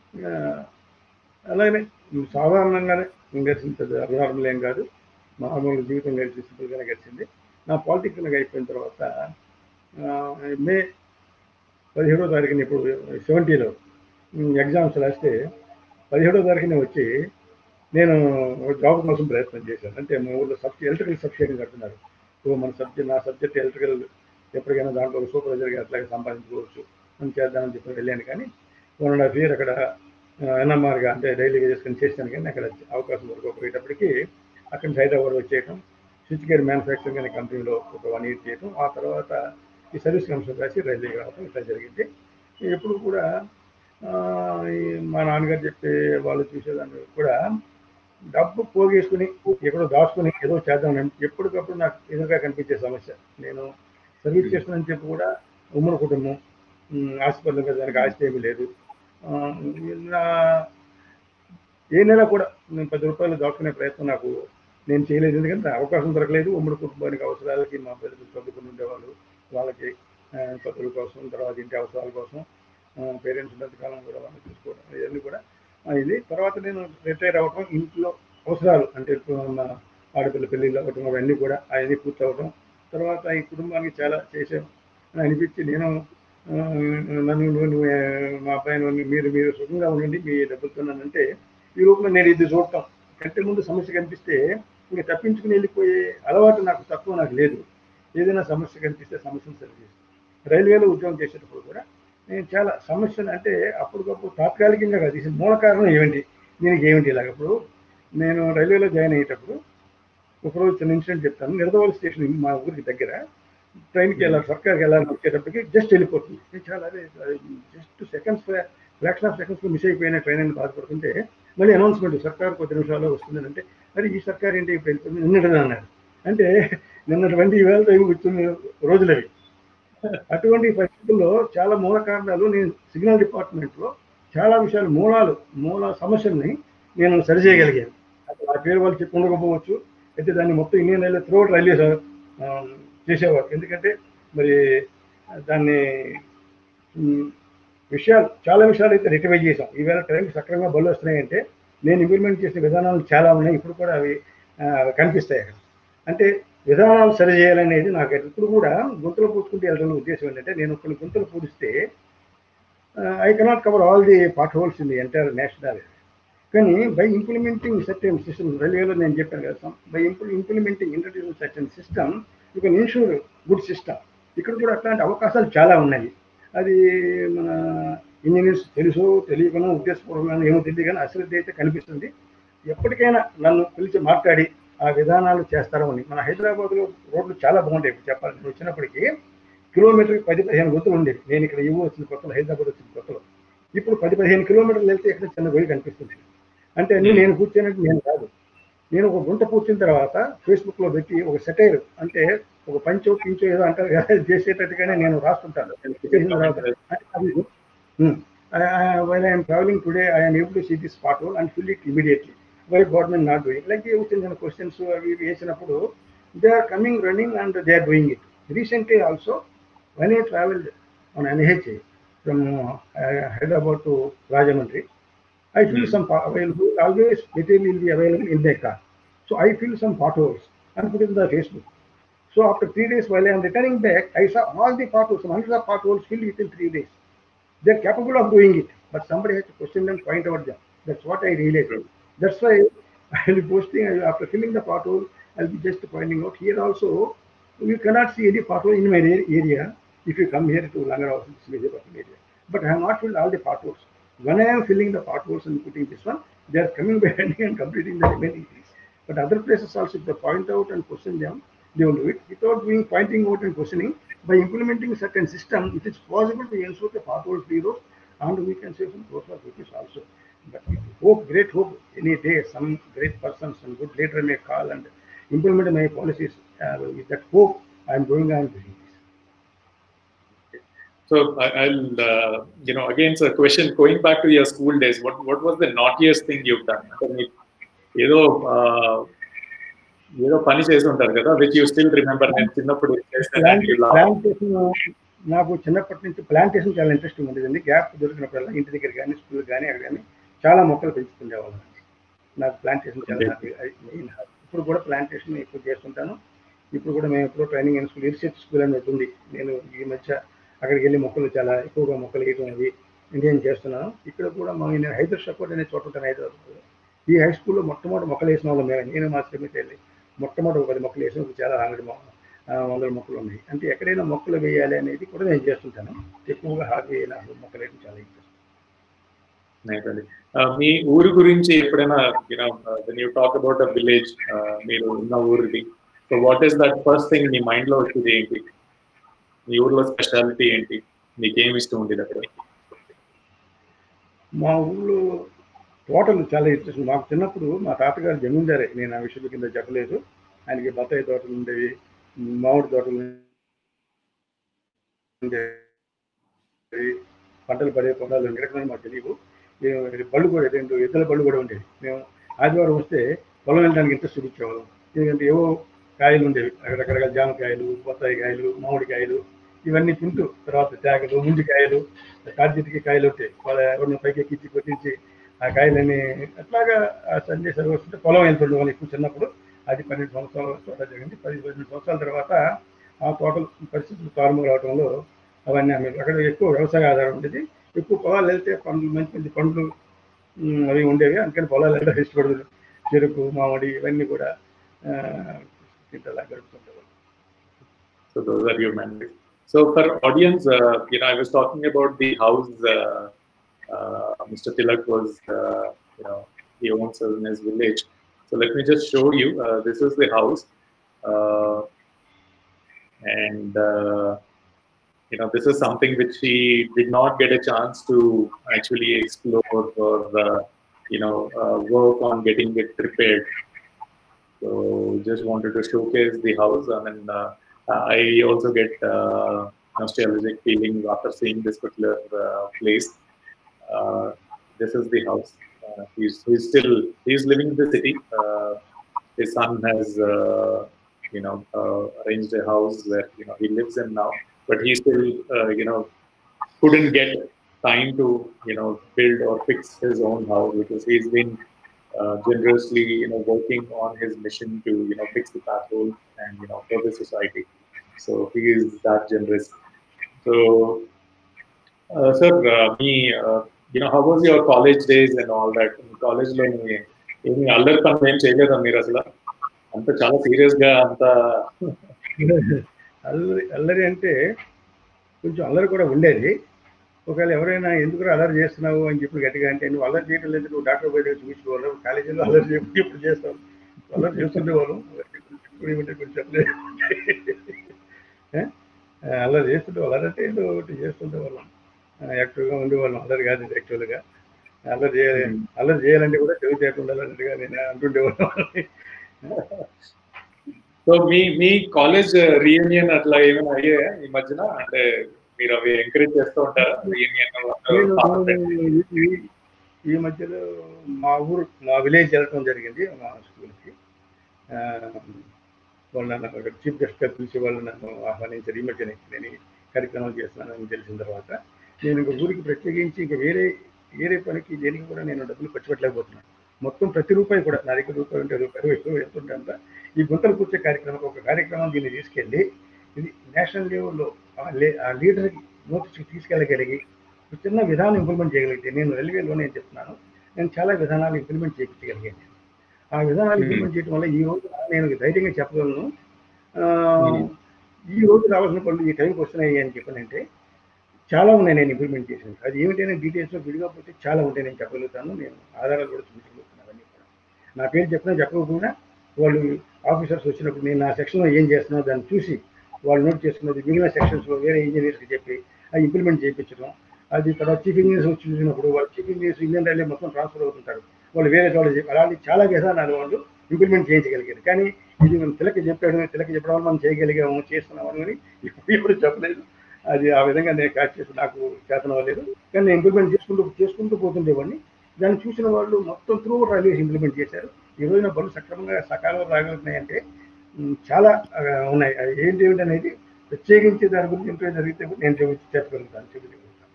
అలాగే సాధారణంగానే గడిచిన పెద్ద అభివృద్ధి ఏం కాదు, మామూలు జీవితం గడిచి సింపుల్గానే గడిచింది. నా పాలిటెక్నిక్ అయిపోయిన తర్వాత మే 17వ తారీఖున, ఇప్పుడు 70లో ఎగ్జామ్స్ రాస్తే 17వ తారీఖున వచ్చి నేను జాబ్ కోసం ప్రయత్నం చేశాను. అంటే మా ఊళ్ళో ఎలక్ట్రికల్ సబ్స్టేషన్ కడుతున్నారు. సో నా సబ్జెక్ట్ ఎలక్ట్రికల్, ఎప్పటికైనా దాంట్లో ఒక సూపర్వైజర్గా అట్లాగే సంపాదించుకోవచ్చు అని చేద్దామని చెప్పి వెళ్ళాను. కానీ 1.5 year అక్కడ ఎన్ఎంఆర్గా, అంటే డైలీ వేసుకొని చేశాను. కానీ అక్కడ అవకాశం దొరకకపోయేటప్పటికి అక్కడి నుంచి హైదరాబాద్ వచ్చేయటం, స్విచ్ గేర్ మ్యానుఫ్యాక్చరింగ్ అనే కంపెనీలో ఒక 1 year చేయటం, ఆ తర్వాత ఈ సర్వీస్ కమిషన్ రాసి రైల్వే రావటం, ఇట్లా జరిగింది. ఎప్పుడు కూడా మా నాన్నగారు చెప్పే వాళ్ళు చూసేదాన్ని కూడా డబ్బు పోగేసుకుని ఎక్కడో దాచుకుని ఏదో చేద్దామని ఎప్పటికప్పుడు నాకు ఎదురుగా కనిపించే సమస్య. నేను సర్వీస్ చేస్తున్నానని చెప్పి కూడా ఉమ్మడి కుటుంబం, హాస్పిటల్ కదా, దానికి ఆస్తి ఏమీ లేదు. ఏ నెల కూడా నేను 10 రూపాయలు దాచుకునే ప్రయత్నం నేను చేయలేదు. ఎందుకంటే అవకాశం దొరకలేదు. ఉమ్మడి కుటుంబానికి అవసరాలకి మా పిల్లలు చదువుకుని ఉండేవాళ్ళు, వాళ్ళకి చదువుల కోసం, తర్వాత ఇంటి అవసరాల కోసం, పేరెంట్స్ ఉన్నంతకాలం కూడా వాళ్ళని చూసుకోవడం, ఇవన్నీ కూడా ఇది. తర్వాత నేను రిటైర్ అవ్వటం, ఇంట్లో అవసరాలు అంటే మా ఆడపిల్ల పెళ్ళిళ్ళు అవ్వటం, అవన్నీ కూడా అవన్నీ పూర్తి అవ్వటం, తర్వాత ఈ కుటుంబానికి చాలా చేసాం అని అనిపించి, నేను నన్ను మా అబ్బాయిని మీరు సుఖంగా ఉండండి, మీ డబ్బులుతున్నానంటే ఈ రూపంలో నేను ఇది చూడటం కంటే ముందు సమస్య కనిపిస్తే ఇంకా తప్పించుకుని వెళ్ళిపోయే అలవాటు నాకు లేదు. ఏదైనా సమస్య కనిపిస్తే సమస్యను సరి చేస్తాను. రైల్వేలో ఉద్యోగం చేసేటప్పుడు కూడా నేను చాలా సమస్యలు, అంటే అప్పటికప్పుడు తాత్కాలికంగా కాదు, ఇది మూల కారణం ఏమిటి, దీనికి ఏమిటి ఇలాగ. ఇప్పుడు నేను రైల్వేలో జాయిన్ అయ్యేటప్పుడు ఒకరోజు చిన్న ఇన్సిడెంట్ చెప్తాను. నిడదవోలు స్టేషన్ మా ఊరికి దగ్గర, ట్రైన్కి వెళ్ళాలి, సర్కార్కి వెళ్ళాలని వచ్చేటప్పటికి జస్ట్ వెళ్ళిపోతుంది. చాలా జస్ట్ ఫ్రాక్షన్ ఆఫ్ సెకండ్స్లో మిస్ అయిపోయిన ట్రైన్ అని బాధపడుతుంటే, మళ్ళీ అనౌన్స్మెంట్ సర్కార్ 10 నిమిషాల్లో వస్తుందని. అంటే మరి ఈ సర్కార్ ఏంటి ఇప్పుడు వెళ్ళిపోతుంది, నిన్నటిదా అన్నారు. అంటే నిన్నటువంటి ఈవేళ టైం కూర్చున్న రోజులు అవి. అటువంటి పరిస్థితుల్లో చాలా మూల కారణాలు, నేను సిగ్నల్ డిపార్ట్మెంట్లో చాలా విషయాలు, మూల సమస్యల్ని నేను సరిచేయగలిగాను. ఆ పేరు వాళ్ళు చెప్పి ఉండకపోవచ్చు, అయితే దాన్ని మొత్తం ఇండియన్ రైల్వే త్రూఅవుట్ రైల్వే చేసేవారు. ఎందుకంటే మరి దాన్ని చాలా విషయాలు అయితే రెక్టిఫై చేసాం. ఈవేళ ట్రైన్కి సక్రమంగా బళ్ళు వస్తున్నాయంటే నేను ఇంప్లిమెంట్ చేసిన విధానాలు చాలా ఉన్నాయి. ఇప్పుడు కూడా అవి కనిపిస్తాయి అక్కడ. అంటే విధానాలు సరి చేయాలనేది నాకు ఇప్పుడు కూడా గుంతలు పూడ్చుకుంటూ వెళ్ళడం ఉద్దేశం ఏంటంటే, నేను కొన్ని గుంతలు పూడిస్తే I cannot cover all the part holes in the entire national. కానీ బై ఇంప్లిమెంటింగ్ సర్టెన్ సిస్టమ్, రైల్వేలో నేను చెప్పాను కదా, by implementing introducing certain system you can ensure good system. ఇక్కడ కూడా అట్లాంటి అవకాశాలు చాలా ఉన్నాయి. అది మన ఇంజనీర్స్ తెలుసో తెలియకనో, ఉద్దేశపూర్వకంగా ఏమో తెలియదు, కానీ అశ్రద్ధ అయితే కనిపిస్తుంది. ఎప్పటికైనా నన్ను పిలిచి మాట్లాడి ఆ విధానాలు చేస్తారని. మన హైదరాబాద్లో రోడ్లు చాలా బాగుంటాయి. ఇప్పుడు చెప్పాలి, వచ్చినప్పటికీ కిలోమీటర్కి 10-15 గుంతలు ఉండేవి. నేను ఇక్కడ వచ్చిన కొత్తలో, హైదరాబాద్ వచ్చిన కొత్తలో. ఇప్పుడు 10-15 కిలోమీటర్లు వెళ్తే ఇక్కడ చిన్న గొయ్యి కనిపిస్తుంది. అంటే అన్నీ నేను కూర్చోనట్టు నేను కాదు. నేను ఒక గుంట కూర్చున్న తర్వాత ఫేస్బుక్లో పెట్టి ఒక సెటైర్, అంటే ఒక పంచో పించో ఏదో అంటారు కదా, చేసేటట్టుగానే నేను రాస్తుంటాను. While I am traveling today, I am able to see this pothole and fill it immediately. Why government not doing? Like వచ్చిన questions అవి వేసినప్పుడు they are coming running and they are doing it. Recently also, when I traveled on NHA from Hyderabad to Rajahmundry, I feel some available. Always material will be available in their car. So I feel some potholes and put it in the Facebook. So after 3 days, while I am returning back, I saw all the potholes, some hundreds of potholes filled within 3 days. They are capable of doing it, but somebody has to question them, point out them. That's what I realized. That's why I will be posting, after filling the pothole, I will be just pointing out. Here also, you cannot see any pothole in my area if you come here to Langara area. But I have not filled all the potholes. When I am filling the potholes and putting this one, they are coming behind and completing the remaining things. But other places also, if they point out and question them, they will do it without doing pointing out and questioning. By implementing a certain system, it is possible to ensure the pothole free road, and we can save some crores of rupees also. But hope, great hope, any day some great person, some good leader may call and implement my policies. With that hope, I'm doing this. So I'll, again, so question going back to your school days, what was the naughtiest thing you've done? ఏదో పని చేసి ఉంటారు కదా, which you still remember నేను చిన్నప్పుడు నాకు చిన్నప్పటి నుంచి ప్లాంటేషన్ చాలా ఇంట్రెస్టింగ్ ఉండేదండి. గ్యాప్ దొరికినప్పుడల్లా ఇంటి దగ్గర కానీ స్కూల్ కానీ అక్కడ కానీ చాలా మొక్కలు పెంచుతుండేవాళ్ళం. నాకు ప్లాంటేషన్ చాలా మెయిన్. ఇప్పుడు కూడా ప్లాంటేషన్ ఎక్కువ చేస్తుంటాను. ఇప్పుడు కూడా మేము ఎప్పుడో training and school research school అని ఉంటుంది. నేను ఈ మధ్య అక్కడికి వెళ్ళి మొక్కలు చాలా ఎక్కువగా మొక్కలు వేయడం అది ఇండియన్ చేస్తున్నాను. ఇక్కడ కూడా నేను హైదర్ షకోట్ అనే చోట ఉంటాను హైదరాబాద్లో. ఈ హై స్కూల్లో మొట్టమొదటి మొక్కలు వేసిన వాళ్ళు మేము. నేను మా శ్రీమతి వెళ్ళి మొట్టమొదటి 10 మొక్కలు వేసిన చాలా 100 మొక్కలు ఉన్నాయి. అంటే ఎక్కడైనా మొక్కలు వేయాలి అనేది కూడా నేను చేస్తుంటాను. ఎక్కువగా హాబీ నాకు మొక్కలు వేయడం చాలా ఇంట్రెస్ట్. మీ ఊరు గురించి ఎప్పుడైనా when you talk about a village, మీరు ఉన్న ఊరిది, so what is that first thing మీ మైండ్ లో వచ్చేది ఏంటి? మీ ఊర్లో స్పెషాలిటీ ఏంటి? మీకేమి ఇష్టం ఉండేది అక్కడ? మా ఊళ్ళో తోటలు చాలా ఇంట్రెస్ట్. మాకు చిన్నప్పుడు మా తాతగారు జమీందారే. నేను ఆ విషయం కింద చెప్పలేదు. ఆయనకి బత్తాయి తోటలు ఉండేవి, మామిడి తోటలు ఉండేవి, పంటలు పడే పొలాలు ఎక్కడికైనా మాకు తెలియవు. బళ్ళు కూడా 2 ఎద్దుల బళ్ళు కూడా ఉండేవి. మేము ఆదివారం వస్తే పొలం వెళ్ళడానికి ఇంట్రెస్ట్ చూపించేవాళ్ళం. ఎందుకంటే ఏవో కాయలు ఉండేవి, రకరకాల జామకాయలు, బత్తాయి కాయలు, మామిడికాయలు ఇవన్నీ తింటూ, తర్వాత తేగలు, ముంజికాయలు, కార్తీకి కాయలు ఉంటాయి. ఎవరిని పైకి ఎక్కించి కొట్టించి ఆ కాయలన్నీ అట్లాగా సండే సర్వీస్ వస్తుంటే పొలం వెళ్తుండే వాళ్ళు ఎక్కువ చిన్నప్పుడు. అది 12 సంవత్సరాల తోట జరిగింది. 10-12 సంవత్సరాల తర్వాత ఆ తోటలు పరిస్థితులు తారుమారు అవడంలో అవన్నీ అక్కడ ఎక్కువ వ్యవసాయ ఆధారం ఉండేది. ఎక్కువ పొలాలు వెళ్తే పండ్లు, మంచి మంచి పండ్లు అవి ఉండేవి. అందుకని పొలాలు వెళ్ళడం ఇష్టపడదు. చెరుకు, మామిడి ఇవన్నీ కూడా గడుపుతుండేవాళ్ళు. So those are your memories. So for audience, I was talking about the house Mr. Tilak was, he owns in his village. So let me just show you. This is the house, and this is something which he did not get a chance to actually explore or work on getting it prepared. So just wanted to showcase the house. I mean, I also get nostalgic feelings after seeing this particular place. This is the house. He's living in the city. His son has arranged a house where he lives in now, but he still couldn't get time to build or fix his own house, because he's been generously working on his mission to fix the pathways and for the society. So he is that generous. So sir, how was your college days and all that? College lo ఏమి అల్లరి పనులు ఏం చేయలేదా మీరు? అసలు అంత చాలా serious గా అంత అల్లరి అంటే కొంచెం అల్లరి కూడా ఉండేది. ఒకవేళ ఎవరైనా ఎందుకు అల్లరి చేస్తున్నావు అని చెప్పి గట్టిగా అంటే, నువ్వు అల్లరి చేయడం లేదు, నువ్వు డాక్టర్ పోయి చూపించుకోవాలి, కాలేజీలో అల్లరి చేయకుండా ఇప్పుడు చేస్తావు. అల్లరి చేస్తుండేవాళ్ళం. కొంచెం చెప్పలేదు, అల్లరి చేస్తుంటే అల్లరి అంటే ఏదో ఒకటి చేస్తుండేవాళ్ళం. యాక్టివ్గా ఉండేవాళ్ళం. అల్లరి కాదు యాక్చువల్గా. అల్లరి చేయాలంటే కూడా తెలివితేట ఉండాలన్నట్టుగా నేను అంటుండేవాళ్ళం. సో మీ కాలేజ్ రీయూనియన్ అట్లా ఏమైనా అయ్యాయా ఈ మధ్యన? అంటే మీరు అవి ఎంకరేజ్ చేస్తూ ఉంటారా రీయూనియన్? ఈ మధ్యలో మా విలేజ్ వెళ్ళడం జరిగింది. మా స్కూల్కి వాళ్ళు నన్ను అక్కడ చీఫ్ గెస్ట్గా పిలిచి వాళ్ళు నన్ను ఆహ్వానించారు. ఈ మధ్యనే నేను కార్యక్రమాలు చేస్తున్నానని తెలిసిన తర్వాత నేను ఇంక ఊరికి ప్రత్యేకించి ఇంక వేరే పనికి దేనికి కూడా నేను డబ్బులు ఖర్చు పెట్టలేకపోతున్నాను. మొత్తం ప్రతి రూపాయి కూడా నా దగ్గర రూపాయి ఉంటే రూపాయి వెళ్తుంటే అంతా ఈ గుంతలు కూర్చే కార్యక్రమం, ఒక కార్యక్రమం దీన్ని తీసుకెళ్ళి ఇది నేషనల్ లెవెల్లో ఆ లీడర్కి నోటీస్కి తీసుకెళ్ళగలిగి చిన్న విధానం ఇంప్లిమెంట్ చేయగలిగితే, నేను రైల్వేలో నేను చెప్తున్నాను, నేను చాలా విధానాలు ఇంప్లిమెంట్ చేయించగలిగాను. ఆ విధానాలు ఇంప్లిమెంట్ చేయడం వల్ల ఈ రోజు నేను ధైర్యంగా చెప్పగలను, ఈ రోజు రావాల్సిన పనులు ఈ టైంకి వస్తున్నాయి అని చెప్పానంటే చాలా ఉన్నాయి నేను ఇంప్లిమెంట్ చేసింది. అది ఏమిటైనా డీటెయిల్స్లో విడిగా పోతే చాలా ఉంటాయి, నేను చెప్పగలుగుతాను. నేను ఆధారాలు కూడా చూపించగలుగుతున్నాను. అవన్నీ కూడా నా పేరు చెప్పకపోయినా వాళ్ళు ఆఫీసర్స్ వచ్చినప్పుడు నేను నా సెక్షన్లో ఏం చేస్తున్నానో దాన్ని చూసి వాళ్ళు నోట్ చేసుకున్నది మిగిలిన సెక్షన్స్లో వేరే ఇంజనీర్స్కి చెప్పి అది ఇంప్లిమెంట్ చేయించడం, అది ఇక్కడ చీఫ్ ఇంజనీర్స్ వచ్చి చూసినప్పుడు వాళ్ళు చీఫ్ ఇంజనీర్స్ ఇండియన్ రైల్వే మొత్తం ట్రాన్స్ఫర్ అవుతుంటారు, వాళ్ళు వేరే చోట చెప్పి అలాంటి చాలా విధానాలు వాళ్ళు ఇంప్లిమెంట్ చేయించగలిగారు. కానీ ఇది మనం తిలకి చెప్పడం వల్ల మనం చేయగలిగాము, చేస్తున్నామని అని ఇప్పుడు చెప్పలేదు. అది ఆ విధంగా నేను క్యాచ్ చేసి నాకు చేతనం అవ్వలేదు. కానీ నేను ఇంప్లిమెంట్ చేసుకుంటూ పోతుండేవాడిని. దాన్ని చూసిన వాళ్ళు మొత్తం త్రూ రైల్వేస్ ఇంప్లిమెంట్ చేశారు. ఈ రోజున బళ్ళు సక్రమంగా సకాలంలో రాగలుగుతున్నాయంటే చాలా ఉన్నాయి. అది ఏంటి అనేది ప్రత్యేకించి దాని గురించి ఇంటర్వ్యూ జరిగితే నేను చెప్పగలుగుతాను.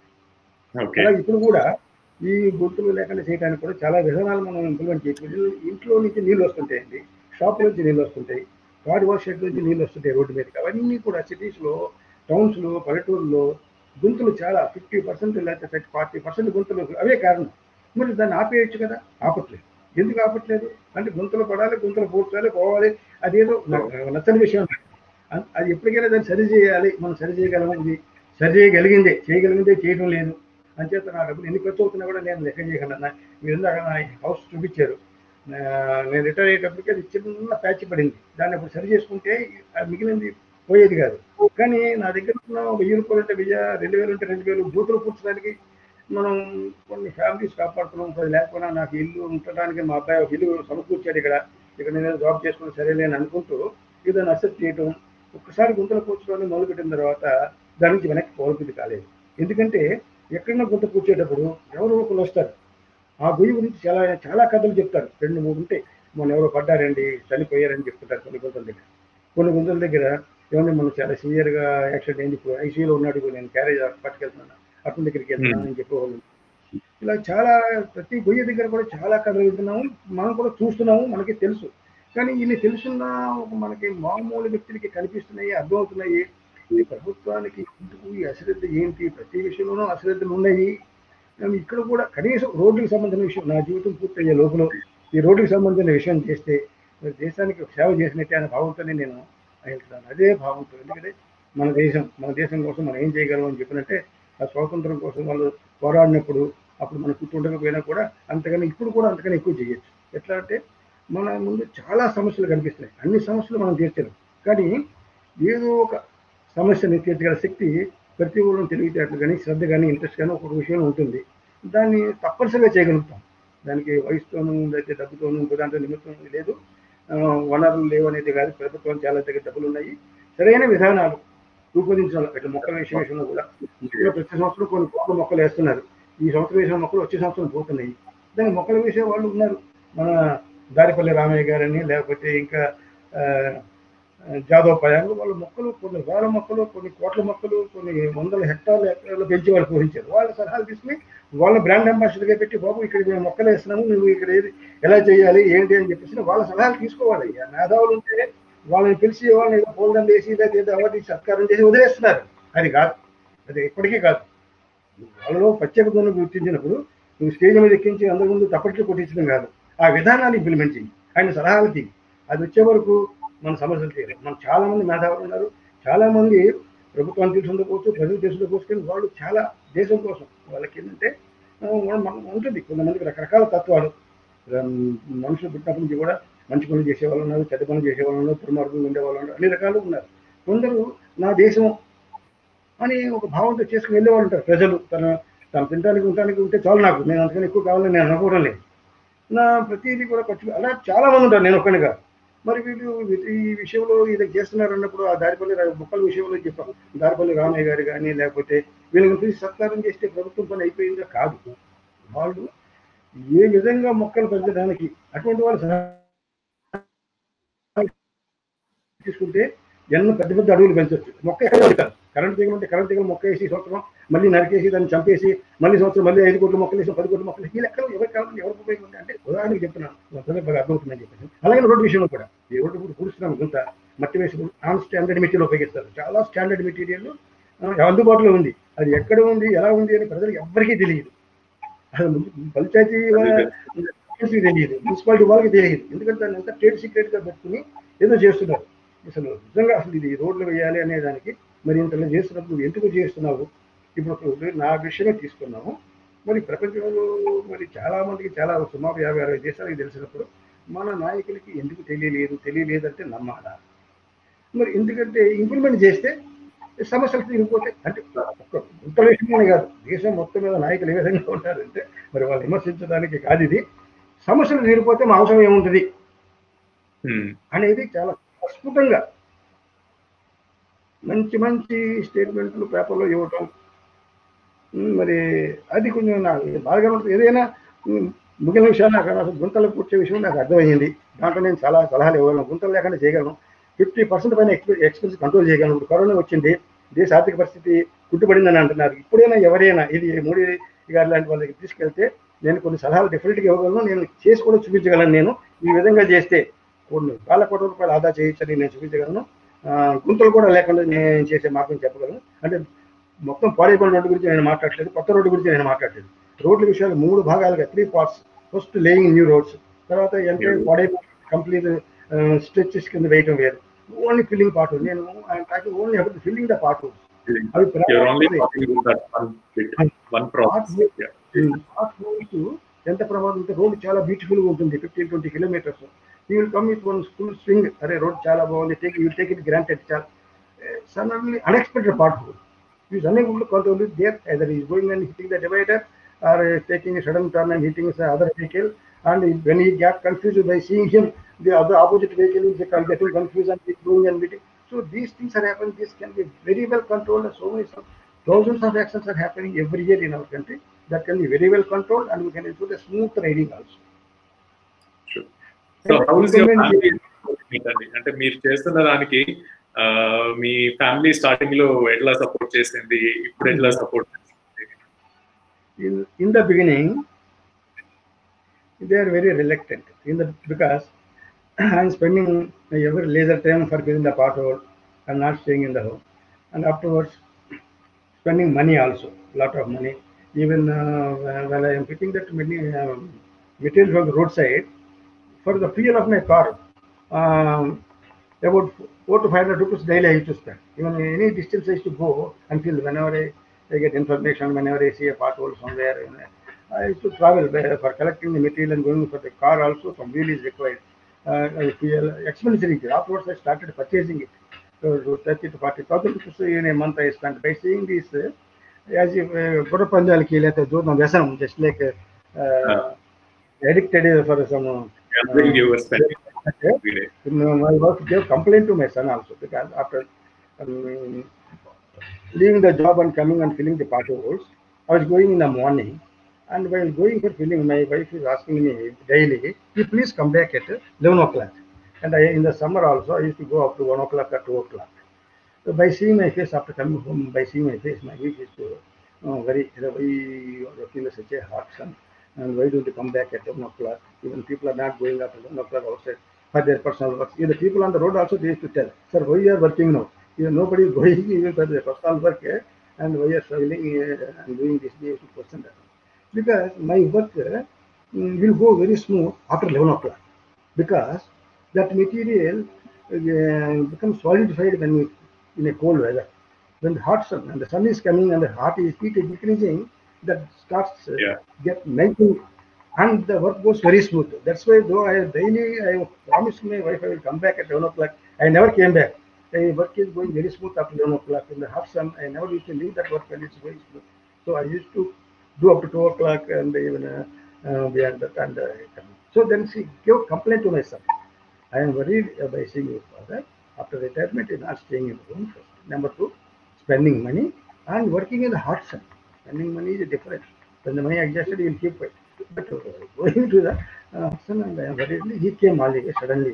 అలా ఇప్పుడు కూడా ఈ గుర్తులు లేకుండా చేయడానికి కూడా చాలా విధానాలు మనం ఇంప్లిమెంట్ చేయొచ్చు. ఇంట్లో నుంచి నీళ్ళు వస్తుంటాయండి, షాప్ నుంచి నీళ్ళు వస్తుంటాయి, కార్ వాష్ షెడ్ నుంచి నీళ్ళు వస్తుంటాయి రోడ్డు మీదకి. అవన్నీ కూడా సిటీస్లో, టౌన్స్లో, పల్లెటూరులో గుంతలు చాలా 50% లేకపోతే 40% గుంతలు అవే కారణం. మరి దాన్ని ఆపేయచ్చు కదా, ఆపట్లేదు. ఎందుకు ఆపట్లేదు అంటే గుంతలు పడాలి, గుంతలు పూడ్చాలి, పోవాలి, అదేదో నచ్చని విషయం. అది ఎప్పటికైనా దాన్ని సరి చేయాలి, మనం సరి చేయగలమని చేయగలిగిందే చేయడం లేదు. అంచేత నా డబ్బులు ఎన్ని ఖర్చు అవుతున్నా కూడా నేను లెక్క చేయగలను. మీరు ఇందాక నా హౌస్ చూపించారు, నేను రిటైర్ అయ్యేటప్పటికి అది చిన్న ప్యాచ్ పడింది, దాన్ని అప్పుడు సరి చేసుకుంటే మిగిలింది పోయేది కాదు. కానీ నా దగ్గర ఉన్న 1000 రూపాయలు అంటే 1000, 2000 ఉంటే 2000 బూతులు పూడ్చడానికి మనం కొన్ని ఫ్యామిలీస్ కాపాడుతున్నాం. లేకపోయినా నాకు ఇల్లు ఉండటానికి మా అబ్బాయి ఒక ఇల్లు సమకూర్చాడు, ఇక్కడ నేను జాబ్ చేసుకుని సరేలే అని అనుకుంటూ ఏదైనా అసెప్ట్ చేయడం. ఒక్కసారి గుంతలు పూడ్చడానికి మొదలుపెట్టిన తర్వాత దాని నుంచి వెనక్కి పోల్పింది కాలేదు. ఎందుకంటే ఎక్కడైనా గుంత పూడ్చేటప్పుడు ఎవరో ఒకరు వస్తారు, ఆ గుయ్యి గురించి చాలా చాలా కథలు చెప్తారు. 2, 3 ఉంటాయి. మొన్న ఎవరో పడ్డారండి, చనిపోయారని చెప్తుంటారు కొన్ని గుంతల దగ్గర. కొన్ని గుంతల దగ్గర ఏమన్నా మనం చాలా సివియర్గా యాక్సిడెంట్ అయింది, ఇప్పుడు ఐసీయూలో ఉన్నాడు, నేను క్యారేజ్ పట్టుకెళ్తున్నాను, అతని దగ్గరికి వెళ్తున్నాను అని చెప్పేవాళ్ళు. ఇలా చాలా ప్రతి గొయ్య దగ్గర కూడా చాలా కథలు వింటున్నాము, మనం కూడా చూస్తున్నాము, మనకి తెలుసు. కానీ ఇన్ని తెలుసున్న మనకి మామూలు వ్యక్తులకి కనిపిస్తున్నాయి, అర్థమవుతున్నాయి. ఈ ప్రభుత్వానికి ఎందుకు ఈ అశ్రద్ధ ఏంటి? ప్రతి విషయంలోనూ అశ్రద్ధలు ఉన్నాయి. ఇక్కడ కూడా కనీసం రోడ్లకు సంబంధించిన విషయం, నా జీవితం పూర్తయ్యే లోపల ఈ రోడ్డుకి సంబంధించిన విషయం చేస్తే దేశానికి సేవ చేసినట్టే అనే భావంతోనే నేను వెళ్తున్నాను. అదే భావంతో. ఎందుకంటే మన దేశం కోసం మనం ఏం చేయగలం అని చెప్పినట్టే, ఆ స్వాతంత్రం కోసం వాళ్ళు పోరాడినప్పుడు అప్పుడు మనం గుర్తుండకపోయినా కూడా ఇప్పుడు కూడా అంతకన్నా ఎక్కువ చేయొచ్చు. ఎట్లా అంటే మన ముందు చాలా సమస్యలు కనిపిస్తున్నాయి, అన్ని సమస్యలు మనం తీర్చలేం. కానీ ఏదో ఒక సమస్యని తీర్చగల శక్తి ప్రతి ఊళ్ళో తెలివితేటలు కానీ, శ్రద్ధ కానీ, ఇంట్రెస్ట్ కానీ ఒక్కొక్క విషయంలో ఉంటుంది. దాన్ని తప్పనిసరిగా చేయగలుగుతాం. దానికి వయసుతోనూ లేకపోతే డబ్బుతోనూ దాంట్లో నిమిత్తం లేదు, వనరులు లేవు అనేది కాదు. ప్రభుత్వం చాలా దగ్గర డబ్బులు ఉన్నాయి, సరైన విధానాలు రూపొందించాలి. ఇట్లా మొక్కల విషయంలో కూడా ప్రతి సంవత్సరం కొన్ని కోట్ల మొక్కలు వేస్తున్నారు. ఈ సంవత్సరం వేసిన మొక్కలు వచ్చే సంవత్సరం పోతున్నాయి. దాన్ని మొక్కలు వేసే వాళ్ళు ఉన్నారు, మన దారిపల్లి రామయ్య గారని, లేకపోతే ఇంకా జాదవ్ పయాంగ్, వాళ్ళ మొక్కలు కొన్ని వేల మొక్కలు, కొన్ని కోట్ల మొక్కలు, కొన్ని వందల హెక్టార్లు పెంచి వాళ్ళు పోషించారు. వాళ్ళ సలహాలు తీసుకుని వాళ్ళ బ్రాండ్ అంబాసిడర్గా పెట్టి, బాబు ఇక్కడ మేము మొక్కలు వేస్తున్నాము, నువ్వు ఇక్కడ ఎలా చేయాలి ఏంటి అని చెప్పేసి వాళ్ళ సలహాలు తీసుకోవాలి. మేధావులు ఉంటే వాళ్ళని పిలిచి వాళ్ళని ఏదో పోల్డం వేసి ఏదో అవన్నీ సత్కారం చేసి వదిలేస్తున్నారు. అది కాదు, అది ఎప్పటికీ కాదు. వాళ్ళలో ప్రత్యేకతను గుర్తించినప్పుడు నువ్వు స్టేజ్ మీద ఎక్కించి అందరి ముందు తప్పట్లు కొట్టించడం కాదు, ఆ విధానాన్ని ఇంప్లిమెంట్ చేయి, ఆయన సలహాలు తీయి. అది వచ్చే వరకు మన సమస్యలు తీయాలి. మనం చాలా మంది మేధావులు ఉన్నారు, చాలా మంది ప్రభుత్వాన్ని తెలుసుకుందుకోవచ్చు, ప్రజలు తెలుసుకుందుకోవచ్చు. కానీ వాళ్ళు చాలా దేశం కోసం వాళ్ళకి ఏంటంటే ఉంటుంది. కొంతమందికి రకరకాల తత్వాలు, మనుషులు పుట్టినప్పటి నుంచి కూడా మంచి పనులు చేసేవాళ్ళు ఉన్నారు, చెడ్డ పనులు చేసేవాళ్ళు ఉన్నారు, దుర్మార్గంగా ఉండేవాళ్ళు ఉన్నారు, అన్ని రకాలు ఉన్నారు. కొందరు నా దేశం అని ఒక భావంతో చేసుకుని వెళ్ళేవాళ్ళు ఉంటారు. ప్రజలు తన తినడానికి ఉండడానికి ఉంటే చాలు, నేను అంతకని ఎక్కువ కావాలని నేను అనుకోవడం లేదు, నా ప్రతిదీ కూడా ఖర్చు. అలా చాలా మంది ఉంటారు, నేను ఒక్కనిగా. మరి వీళ్ళు ఈ విషయంలో ఇది చేస్తున్నారు అన్నప్పుడు ఆ దారిపల్లి మొక్కల విషయంలో చెప్పాం, దారిపల్లి రామయ్య గారు కానీ లేకపోతే వీళ్ళని తీసి సత్కారం చేస్తే ప్రభుత్వం పని అయిపోయిందా? కాదు. వాళ్ళు ఏ విధంగా మొక్కలు పెంచడానికి అటువంటి వాళ్ళు తీసుకుంటే ఎన్నో పెద్ద పెద్ద అడవులు పెంచవచ్చు. మొక్క ఎక్కడ పెడతారు? కరెంట్ తీగలు ఉంటే కరెంట్ తీగలు మొక్క వేసి సంవత్సరం మళ్ళీ నరికేసి దాన్ని చంపేసి మళ్ళీ సంవత్సరం మళ్ళీ 5 కోట్ల మొక్కలు వేసి 10 కోట్ల మొక్కలు ఈ లెక్కలు ఎవరికి కావాలి, ఎవరికి ఉపయోగం అంటే ఉదాహరణకి చెప్తున్నాను, బాగా అర్థమవుతుందని చెప్పేసి. అలాగే రోడ్డు విషయంలో కూడా ఈ రోడ్డు కూడా కూర్చున్నాం, కొంత మట్టి వేసి నాన్ స్టాండర్డ్ మెటీరియల్ ఉపయోగిస్తారు. చాలా స్టాండర్డ్ మెటీరియల్ అందుబాటులో ఉంది. అది ఎక్కడ ఉంది, ఎలా ఉంది అని ప్రజలకు ఎవరికీ తెలియదు. అది పంచాయతీ తెలియదు, మున్సిపాలిటీ వాళ్ళకి తెలియదు. ఎందుకంటే దాన్ని అంతా ట్రేడ్ సీక్రెట్గా పెట్టుకుని ఏదో చేస్తున్నారు. అసలు నిజంగా అసలు ఇది రోడ్లు వేయాలి అనే దానికి మరి ఇంతలో చేస్తున్నప్పుడు నువ్వు ఎందుకు చేస్తున్నావు? ఇప్పుడు నా విషయమే తీసుకున్నాము. మరి ప్రపంచంలో మరి చాలా మందికి చాలా సుమారు 50-60 దేశాలకు తెలిసినప్పుడు మన నాయకులకి ఎందుకు తెలియలేదంటే నమ్మాలా? మరి ఎందుకంటే ఇంప్లిమెంట్ చేస్తే సమస్యలు తీరిపోతాయి. అంటే ఒక్క గుంతల విషయంలోనే కాదు, దేశం మొత్తం మీద నాయకులు ఏ విధంగా ఉంటారంటే మరి వాళ్ళు విమర్శించడానికి కాదు ఇది, సమస్యలు తీరిపోతే మా అవసరం ఏముంటుంది అనేది చాలా అద్భుతంగా మంచి మంచి స్టేట్మెంట్లు పేపర్లో ఇవ్వటం. మరి అది కొంచెం నాకు బాగా ఉంటుంది. ఏదైనా మిగిలిన విషయాలు నాకు అసలు గుంతలు కూర్చే విషయం నాకు అర్థమైంది. దాంట్లో నేను చాలా సలహాలు ఇవ్వగలను, గుంతలు లేకుండా చేయగలను. 50% పైన ఎక్స్పెన్స్ కంట్రోల్ చేయగలను. ఇప్పుడు కరోనా వచ్చింది, దేశ ఆర్థిక పరిస్థితి కుట్టుబడిందని అంటున్నారు. ఇప్పుడైనా ఎవరైనా ఇది మోడీ గారు లాంటి వాళ్ళకి తీసుకెళ్తే నేను కొన్ని సలహాలు డెఫినెట్గా ఇవ్వగలను. నేను చేసి కూడా చూపించగలను. నేను ఈ విధంగా చేస్తే కొన్ని వేల కోట్ల రూపాయలు ఆదా చేయొచ్చని నేను చూపించగలను. గుంతలు కూడా లేకుండా నేను చేసే మార్గం చెప్పగలను. అంటే మొత్తం పాడైపోయిన రోడ్డు గురించి నేను మాట్లాడలేదు, కొత్త రోడ్డు గురించి నేను మాట్లాడలేదు. రోడ్ల విషయాలు 3 భాగాలుగా 3 parts. First laying new roads, తర్వాత ఎంటైర్ పాడైపోయిన కంప్లీట్ స్ట్రెచెస్ కింద వేయటం వేరు. Only filling part. నేను only about filling the part. అవి ఎంత ప్రమాదం ఉంటే రోడ్డు చాలా బ్యూటిఫుల్గా ఉంటుంది, 15-20 kilometers. You will come with one full swing, అరే రోడ్ చాలా బాగుంది, టేక్ ఇట్ గ్రాంటెడ్. చాలా suddenly unexpected part is unable to control it there. Either he is going and hitting the divider or taking a sudden turn and hitting the other vehicle. And when he got confused by seeing him, the other opposite vehicle is getting confused and going and hitting. So these things are happening. This can be very well controlled. So many thousands of actions are happening every year in our country that can be very well controlled, and we can ensure a smooth riding also. Sure. So how is your family? అంటే మీరు చేస్తున్న దానికి మీ family starting లో ఎట్లా support చేసింది, ఇప్పుడు ఎట్లా support చేస్తుంది? In the beginning they are very reluctant because I am spending every leisure time for getting the pothole and not staying in the home, and afterwards spending money also, lot of money. Even when I am picking that many material from the roadside for the fuel of my car, about 400 to 500 rupees daily I used to spend. Even any distance I used to go and feel whenever I get information, whenever I see a pothole somewhere, I used to travel for collecting the material and going for the car also. Some wheel is required. Fuel expenditure is there. Afterwards I started purchasing it. So 30 to 40,000 rupees in a month I spent by seeing this as if Gurapanjalki let do no Vesanam, just like addicted for some. You were spending. My wife gave complaint to my son also, because after leaving the job and coming and filling the potholes, I was going in the morning, and while going for filling, my wife is asking me daily, "You please come back at 11 o'clock." And in the summer also, I used to go up to 1 o'clock or 2 o'clock. So by seeing my face after coming home, by seeing my face, my wife is very, you are working in such a hot sun, and why don't you come back at 11 o'clock? Even people are not going after 11 o'clock outside for their personal work. Even the people on the road also, they used to tell, "Sir, why you are working now? Nobody is going even for their personal work, and why you are struggling and doing this?" They used to question that. Because my work will go very smooth after 11 o'clock, because that material becomes solidified when we, in a cold weather. When the hot sun and the sun is coming and the heat is decreasing, that starts get melting, and the work goes very smooth. That's why though I promised my wife I will come back at 11 o'clock, I never came back. The work is going very smooth after 11 o'clock. In the hot sun, I never used to leave that work, and it's going smooth. So I used to do up to 2 o'clock and even beyond that. And so then she gave complaint to my son. I am worried by seeing your father after retirement is not staying in the home first. Number 2, spending money and working in the hot sun. Spending money is different. When the money adjusted, you will keep it. But going to the hot sun, and I am worried. He came all suddenly.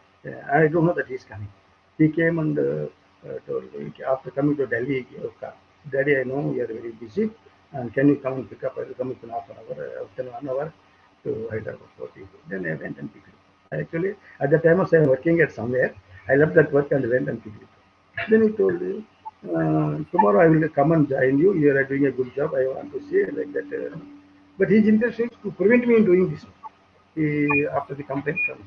I don't know that he is coming. He came and told me, after coming to Delhi, he gave a call. "Daddy, I know you are very busy, and can you come and pick up? I will come within half an hour, within 1 hour to Hyderabad for you." Then I went and picked it. Actually, at the time I was working at somewhere, I left that work and went and picked it. Then he told me, "Tomorrow I will come and join you. You are doing a good job. I want to see," like that. But his intention is to prevent me in doing this. After the complaint comes.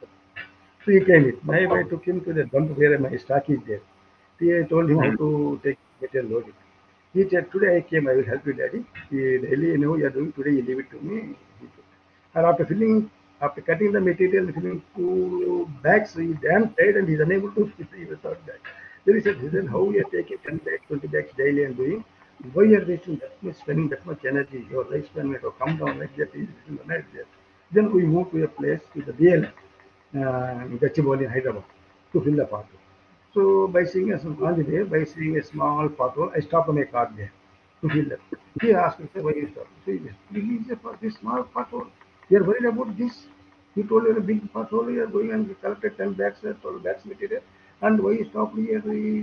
So he came with. I took him to the dump where my stock is there. I told him how to take material load. He said, "Today I came, I will help you, Daddy. Daily, you are doing, today you leave it to me." And after cutting the material, filling 2 bags, he is damn tired and he is unable to fill without that. There is a reason how we are taking 10 bags, 20 bags daily and doing. Why are they spending that much energy? Your lifespan may have come down like that. Then we move to a place to the BL in Gachibowli in Hyderabad to fill the pothole. So by seeing on the way, by seeing a small pothole, I stopped my car there to fill it. He asked me, why you stop? So he said, please, for this small pothole, you are worried about this? He told you a big pothole, you are going and collected 10 bags, 12 bags material, and why you stop here?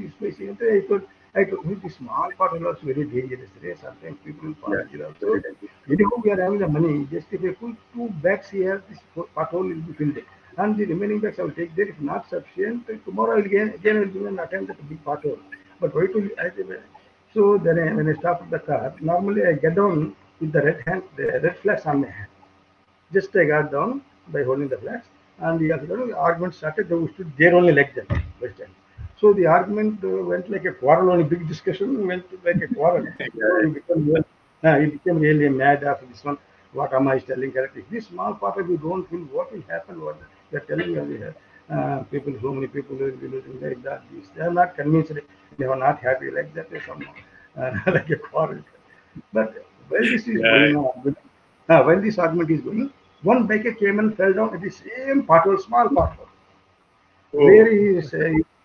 I told him, this small pothole is very dangerous. Sometimes people will fall here also. Anyhow, we are having the money. Just if I put 2 bags here, this pothole will be filled. And the remaining bags I will take there. If not sufficient, tomorrow I will again I will do an attempt at the big pothole. But why to so then when I stopped the car, normally I get down with the red flags on my hand. Just I got down by holding the flags, and the argument started. They stood there only like that. So the argument went like a quarrel, only big discussion went like a quarrel. He became really mad after this one. What am I telling correctly? This small part of you don't feel what will happen, what they're telling you here. People, so many people will be losing like that. They are not convinced, they are not happy like that, somehow, like a quarrel. But when this is going on, when this argument is going, one biker came and fell down at the same pothole, small pothole. Where he is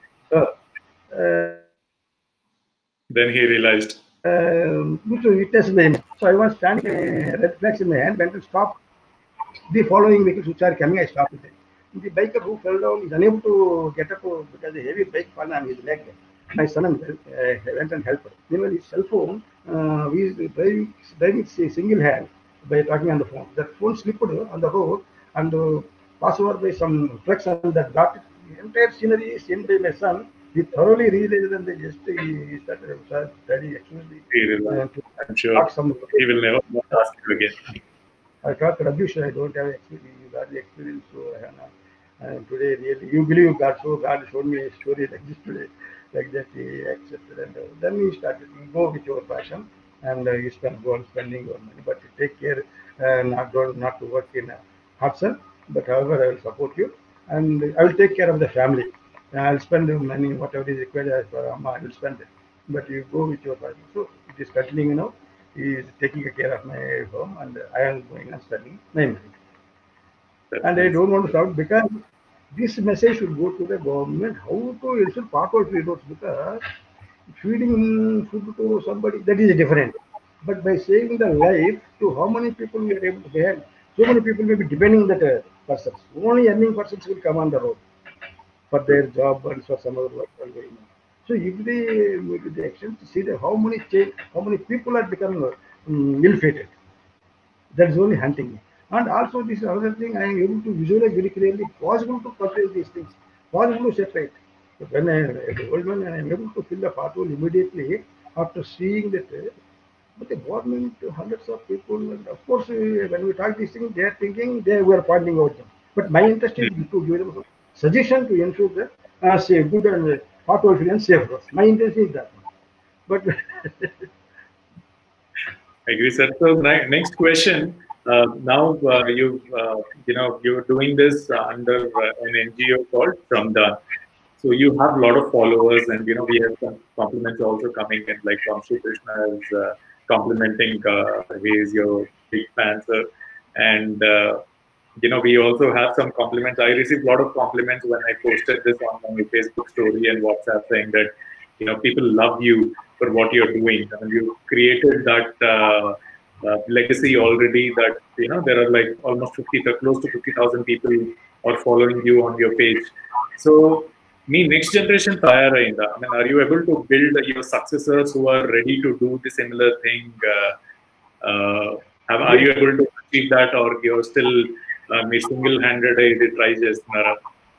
then he realized. It has been. So I was standing, red flags in my hand, went to stop the following vehicles which are coming. I stopped it. The biker who fell down is unable to get up because the heavy bike fell on his leg. My son went and helped. Meanwhile, his cell phone, he is driving single hand by talking on the phone. That phone slipped on the road and passed over by some trucks, and that got it. The entire scenery is seen by my son. He thoroughly realized and they just he started studying actually. I'm sure he will never ask you again. I thought, Rabbi, I don't have experience. You got the experience, so I have not. And today, really, you believe God, so God showed me a story like this today, like that he accepted. And then we started. You go with your passion, and you go on spending your money, but you take care, not to work in hard sun. But however, I will support you, and I will take care of the family. I'll spend the money, whatever is required as per Amma, I will spend it. But you go with your passion. So it is continuing now. He is taking care of my home, and I am going and studying my mind. And I don't want to shout because this message should go to the government how to ensure pothole free roads, because feeding food to somebody, that is different. But by saving the life to how many people we are able to bear, so many people may be depending on that persons. Only earning persons will come on the road for their job and for some other work. So if they make the action to see that how many people are becoming ill-fated, that is only hunting me. And also this other thing, I am able to visualize very clearly, possible to purchase these things, possible to separate. But when the old man, I am able to fill the pothole immediately after seeing that. But the government, hundreds of people, and of course, when we talk these things, they are thinking they were pointing out them. But my interest is to give them suggestion to ensure that say good and pothole free and safe roads. My intention is that. But I agree, sir. So next question. Now you're doing this under an NGO called Shramdan. So you have a lot of followers, and we have some compliments also coming in, like Vamshi Krishna is complimenting he is your big fan, sir. And we also have some compliments. I received a lot of compliments when I posted this on my Facebook story and WhatsApp, saying that people love you for what you're doing. I mean, you created that legacy already. That there are like almost close to 50,000 people are following you on your page. So, next generation tayar ayinda. I mean, are you able to build your successors who are ready to do the similar thing? Are you able to achieve that, or you're still single-handed try chestunara?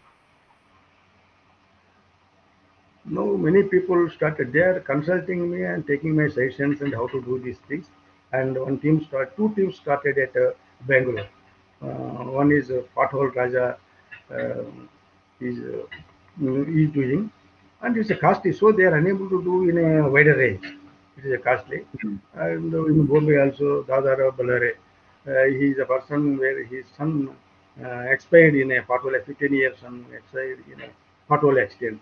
No, many people started. They are consulting me and taking my suggestions and how to do these things. And two teams started at Bangalore. One is Pothole Raja is doing, and it's a costly, so they are unable to do in a wider range. It is a costly. And in Bombay also, Dadara Balare, he is a person where his son expired in a pothole, 15 years son expired in a pothole accident.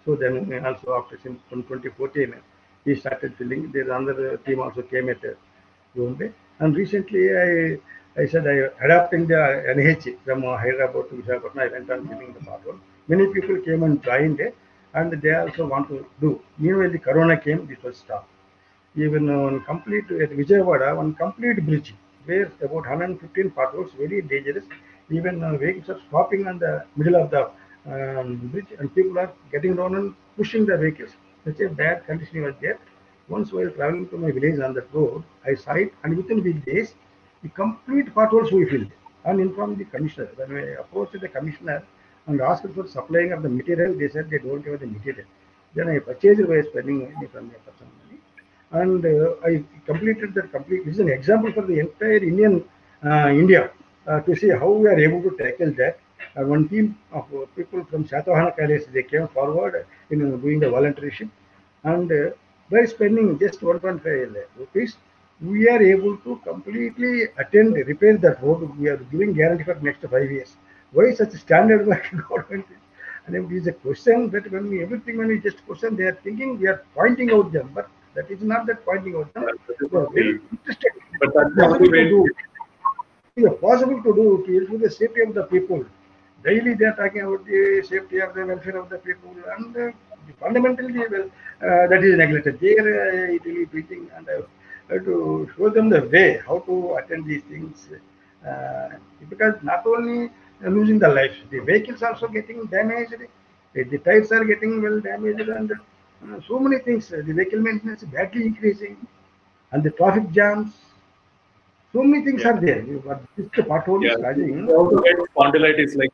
So then also after from 2014, he started filling. There's another team also came at Bombay. And recently I said I adapting the NH from Hyderabad to Visakhapatnam. I went on filling the pothole. Many people came and joined it, and they also want to do. Meanwhile, the Corona came, this was stopped. Even on complete at Vijayawada, one complete bridge where about 115 potholes, very dangerous. Even vehicles are stopping on the middle of the bridge, and people are getting down and pushing the vehicles. Such a bad condition was there. Once while traveling to my village on that road, I saw it, and within weekdays, the complete potholes we filled and informed the commissioner. When I approached the commissioner and asked for supplying of the material, they said they don't have the material. Then I purchased by spending money from a person money, and I completed that complete. This is an example for the entire India to see how we are able to tackle that. One team of people from Satavahana College, they came forward in doing the volunteership, and by spending just 1.5 lakh rupees, we are able to completely attend, repair that road. We are giving guarantee for next 5 years. Why such standard work government? And it is a question that when we just question, they are thinking we are pointing out them, but that is not that pointing out them. They are very interested. But that's the only way. It is possible to do to ensure the safety of the people. Daily they are talking about the safety of the welfare of the people, and fundamentally, well, that is neglected. There it will be preaching, and to show them the way how to attend these things, uh, because not only losing the lives, the vehicles also getting damaged, the tires are getting well damaged, and so many things. The vehicle maintenance is badly increasing, and the traffic jams. So many things are there. But this the pothole is causing. You also get spondylitis. Like,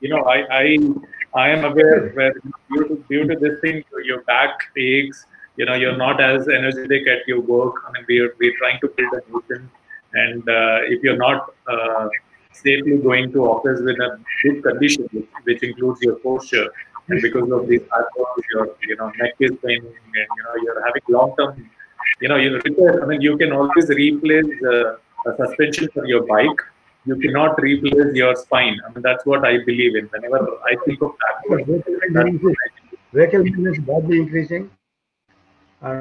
I am aware where due to this thing, your back aches. You're not as energetic at your work. I mean, we're trying to build a nation, and if you're not safely going to office with a good condition, which includes your posture, and because of these patterns, your neck is paining, and you're having long term. You repair. I mean, you can always replace a suspension for your bike. You cannot replace your spine. I mean, that's what I believe in. Whenever I think of that, Vehicle maintenance badly increasing, and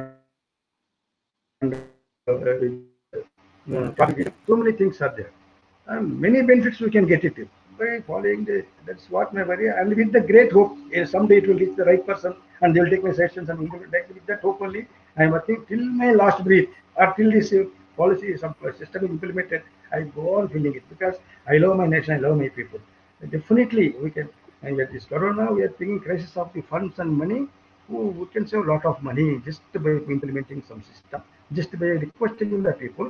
so many things are there, and many benefits we can get it by following the. That's what my worry, and with the great hope, someday it will reach the right person, and they will take my suggestions and implement. With that hope only, I am working till my last breath, or till this policy, some system is implemented. I go on feeling it because I love my nation, I love my people. Definitely, we can. And with this Corona, we are thinking crisis of the funds and money. We can save a lot of money just by implementing some system, just by requesting the people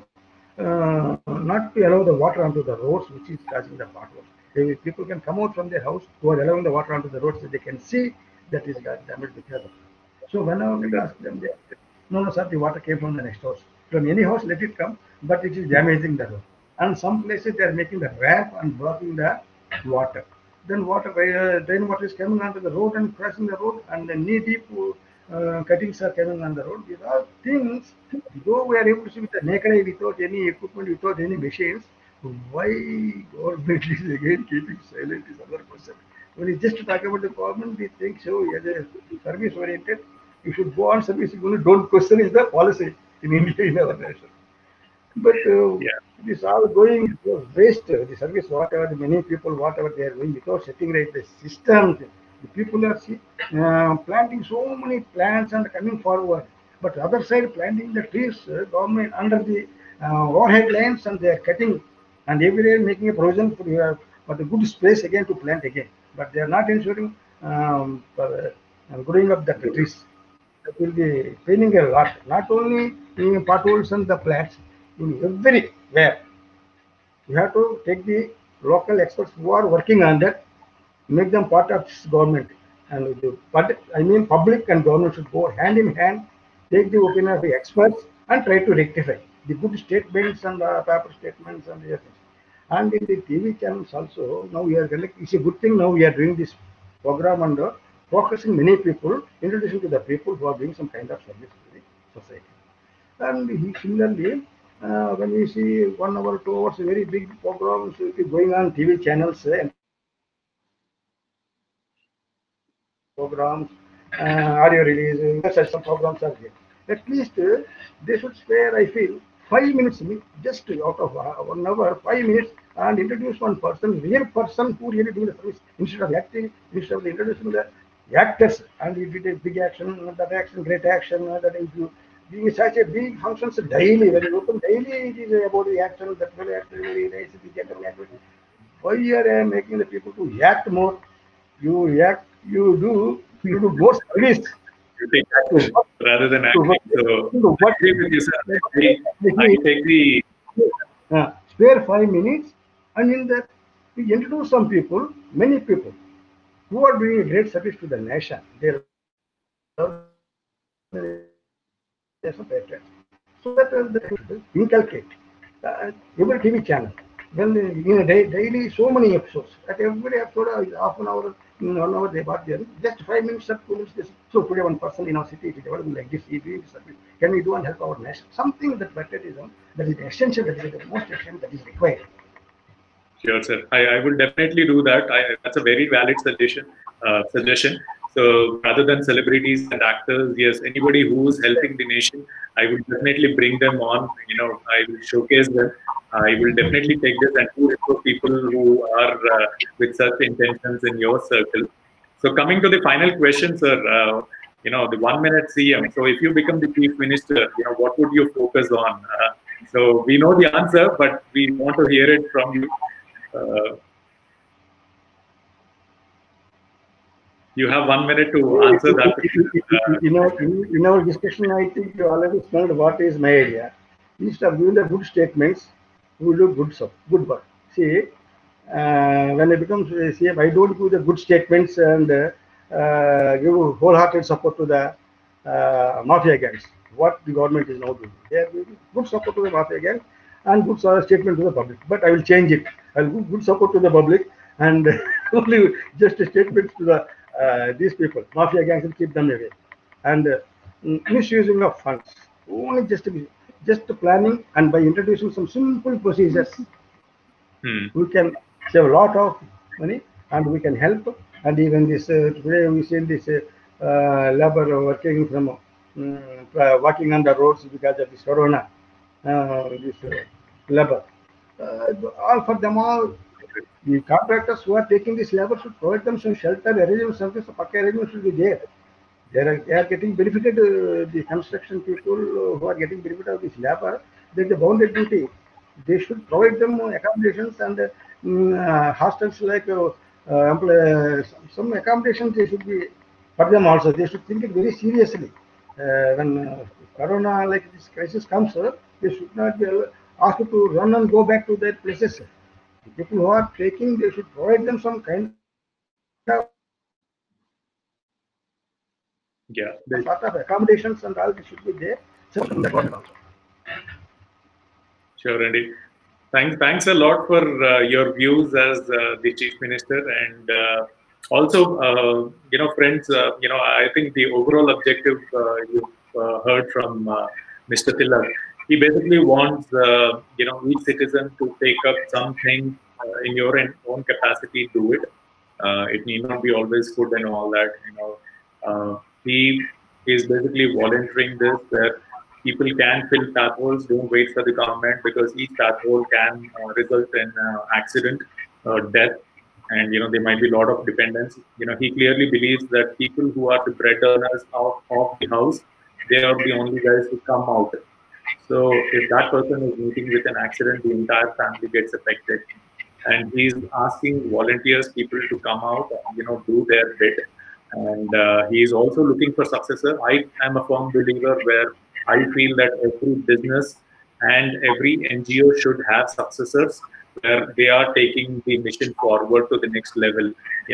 not to allow the water onto the roads, which is causing the potholes. People can come out from their house who are allowing the water onto the roads, so they can see that is got damaged because of it. So whenever we ask them, they, no, no, sir, the water came from the next house. From any house, let it come, but it is damaging the road. And some places they are making the ramp and blocking the water. Then drain water is coming onto the road and crossing the road, and the knee-deep cuttings are coming on the road. These are things, though we are able to see with the naked eye, without any equipment, without any machines, why government is again keeping silent is another question. When you just talk about the government, we think so as a service oriented, you should go on servicing only. Don't question is the policy in India in our nation. But it is all going waste. The service, whatever the many people, whatever they are doing without setting right the systems. The people are planting so many plants and coming forward. But other side planting the trees, government under the overhead lines, and they are cutting, and everywhere making a provision for the good space again to plant again. But they are not ensuring for growing up the trees. That will be paining a lot. Not only in potholes and the plants, in everywhere. You have to take the local experts who are working on that, make them part of this government. And but I mean, public and government should go hand in hand, take the opinion of the experts and try to rectify the good statements and paper statements and the things. And in the TV channels also, now we are it's a good thing now we are doing this program and focusing many people, introducing to the people who are doing some kind of service to the society. And similarly, when we see 1 hour, 2 hours, very big programs going on TV channels, entertainment programs, and audio release, such some programs are there. At least they should spare, I feel, 5 minutes, just out of 1 hour, 5 minutes, and introduce one person, real person who really do the service, instead of acting, instead of introducing the actors, and you did a big action, that action, great action, that is you. Being such a big functions daily, when you open daily, it is about the action, that very action, very nice, we get an activity. Why you are making the people to act more? You act, you do more service You take to action what, rather than to acting. what, So to I what agree with you, sir. I take the spare 5 minutes, and in that we introduce some people, many people who are doing a great service to the nation. They love the nation, they are patriots. So that inculcate every TV channel. When in a day, daily so many episodes. At every episode, half an hour, 1 hour, they bought there. Just 5 minutes or 2 minutes. So today, one person in our city is developing like this. He doing this service. Can we do and help our nation? Something that patriotism, that is essential. That is the most essential. That is required. Sure, sir. I will definitely do that. That's a very valid suggestion. Suggestion. So rather than celebrities and actors, yes, anybody who's helping the nation, I will definitely bring them on. I will showcase them. I will definitely take this and do it for people who are with such intentions in your circle. So coming to the final question, sir, the 1 minute CM. So if you become the chief minister, what would you focus on? So we know the answer, but we want to hear it from you. You have 1 minute to answer that. In our discussion, I think you already smelled what is my idea. Instead of giving the good statements, we do good stuff, good work. See, when I become CM, I don't give the good statements and give wholehearted support to the mafia gangs. What the government is now doing, they are giving good support to the mafia gangs and good statement to the public. But I will change it. I will give good support to the public and only just statements to the these people, mafia gangs, will keep them away. And misusing of funds, only just planning, and by introducing some simple procedures, we can save a lot of money and we can help. And even this today we see this labor working from walking on the roads because of this corona, this labor. All for them all, the contractors who are taking this labor should provide them some shelter, arrangements, something, so Pakka arrangement should be there. They are getting benefited, the construction people who are getting benefit of this labor, there is a bounded duty. They should provide them accommodations and hostels like some accommodations they should be for them also. They should think it very seriously. When corona like this crisis comes, they should not be asked to run and go back to their places. The people who are taking, they should provide them some kind of sort of accommodations and all. This should be there. So from the government also. Sure, Andy. Thanks a lot for your views as the Chief Minister, and also, friends, I think the overall objective you've heard from Mr. Tilak. He basically wants, each citizen to take up something in your own capacity, do it. It need not be always food and all that. He is basically volunteering this, where people can fill tap holes, don't wait for the government, because each tap hole can result in accident, death, and there might be a lot of dependence. He clearly believes that people who are the bread earners of the house, they are the only guys who come out. So if that person is meeting with an accident, the entire family gets affected. And he's asking volunteers, people to come out, do their bit. And he is also looking for successor. I am a firm believer where I feel that every business and every NGO should have successors where they are taking the mission forward to the next level.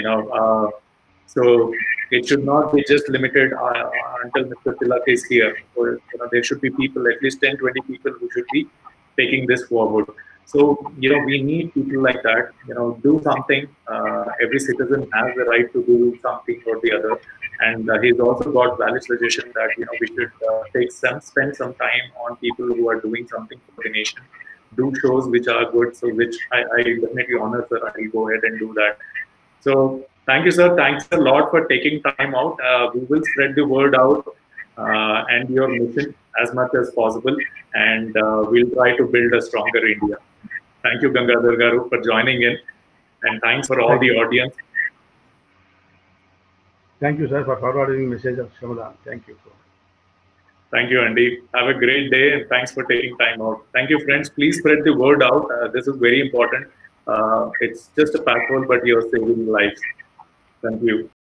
So it should not be just limited until Mr. Tilak is here. Or, there should be people, at least 10, 20 people who should be taking this forward. So, we need people like that, do something. Every citizen has the right to do something or the other. And he's also got valid suggestion that, we should spend some time on people who are doing something for the nation, do shows which are good, so which I definitely honor, sir. I will go ahead and do that. So Thank you, sir. Thanks a lot for taking time out. We will spread the word out and your mission as much as possible, and we'll try to build a stronger India. Thank you, Gangadhar Garu, for joining in, and thanks for all the audience. Thank you, sir, for forwarding the message of Shramadhan. Thank you. Thank you, Andy. Have a great day, and thanks for taking time out. Thank you, friends. Please spread the word out. This is very important. It's just a patrol, but you're saving lives. Thank you.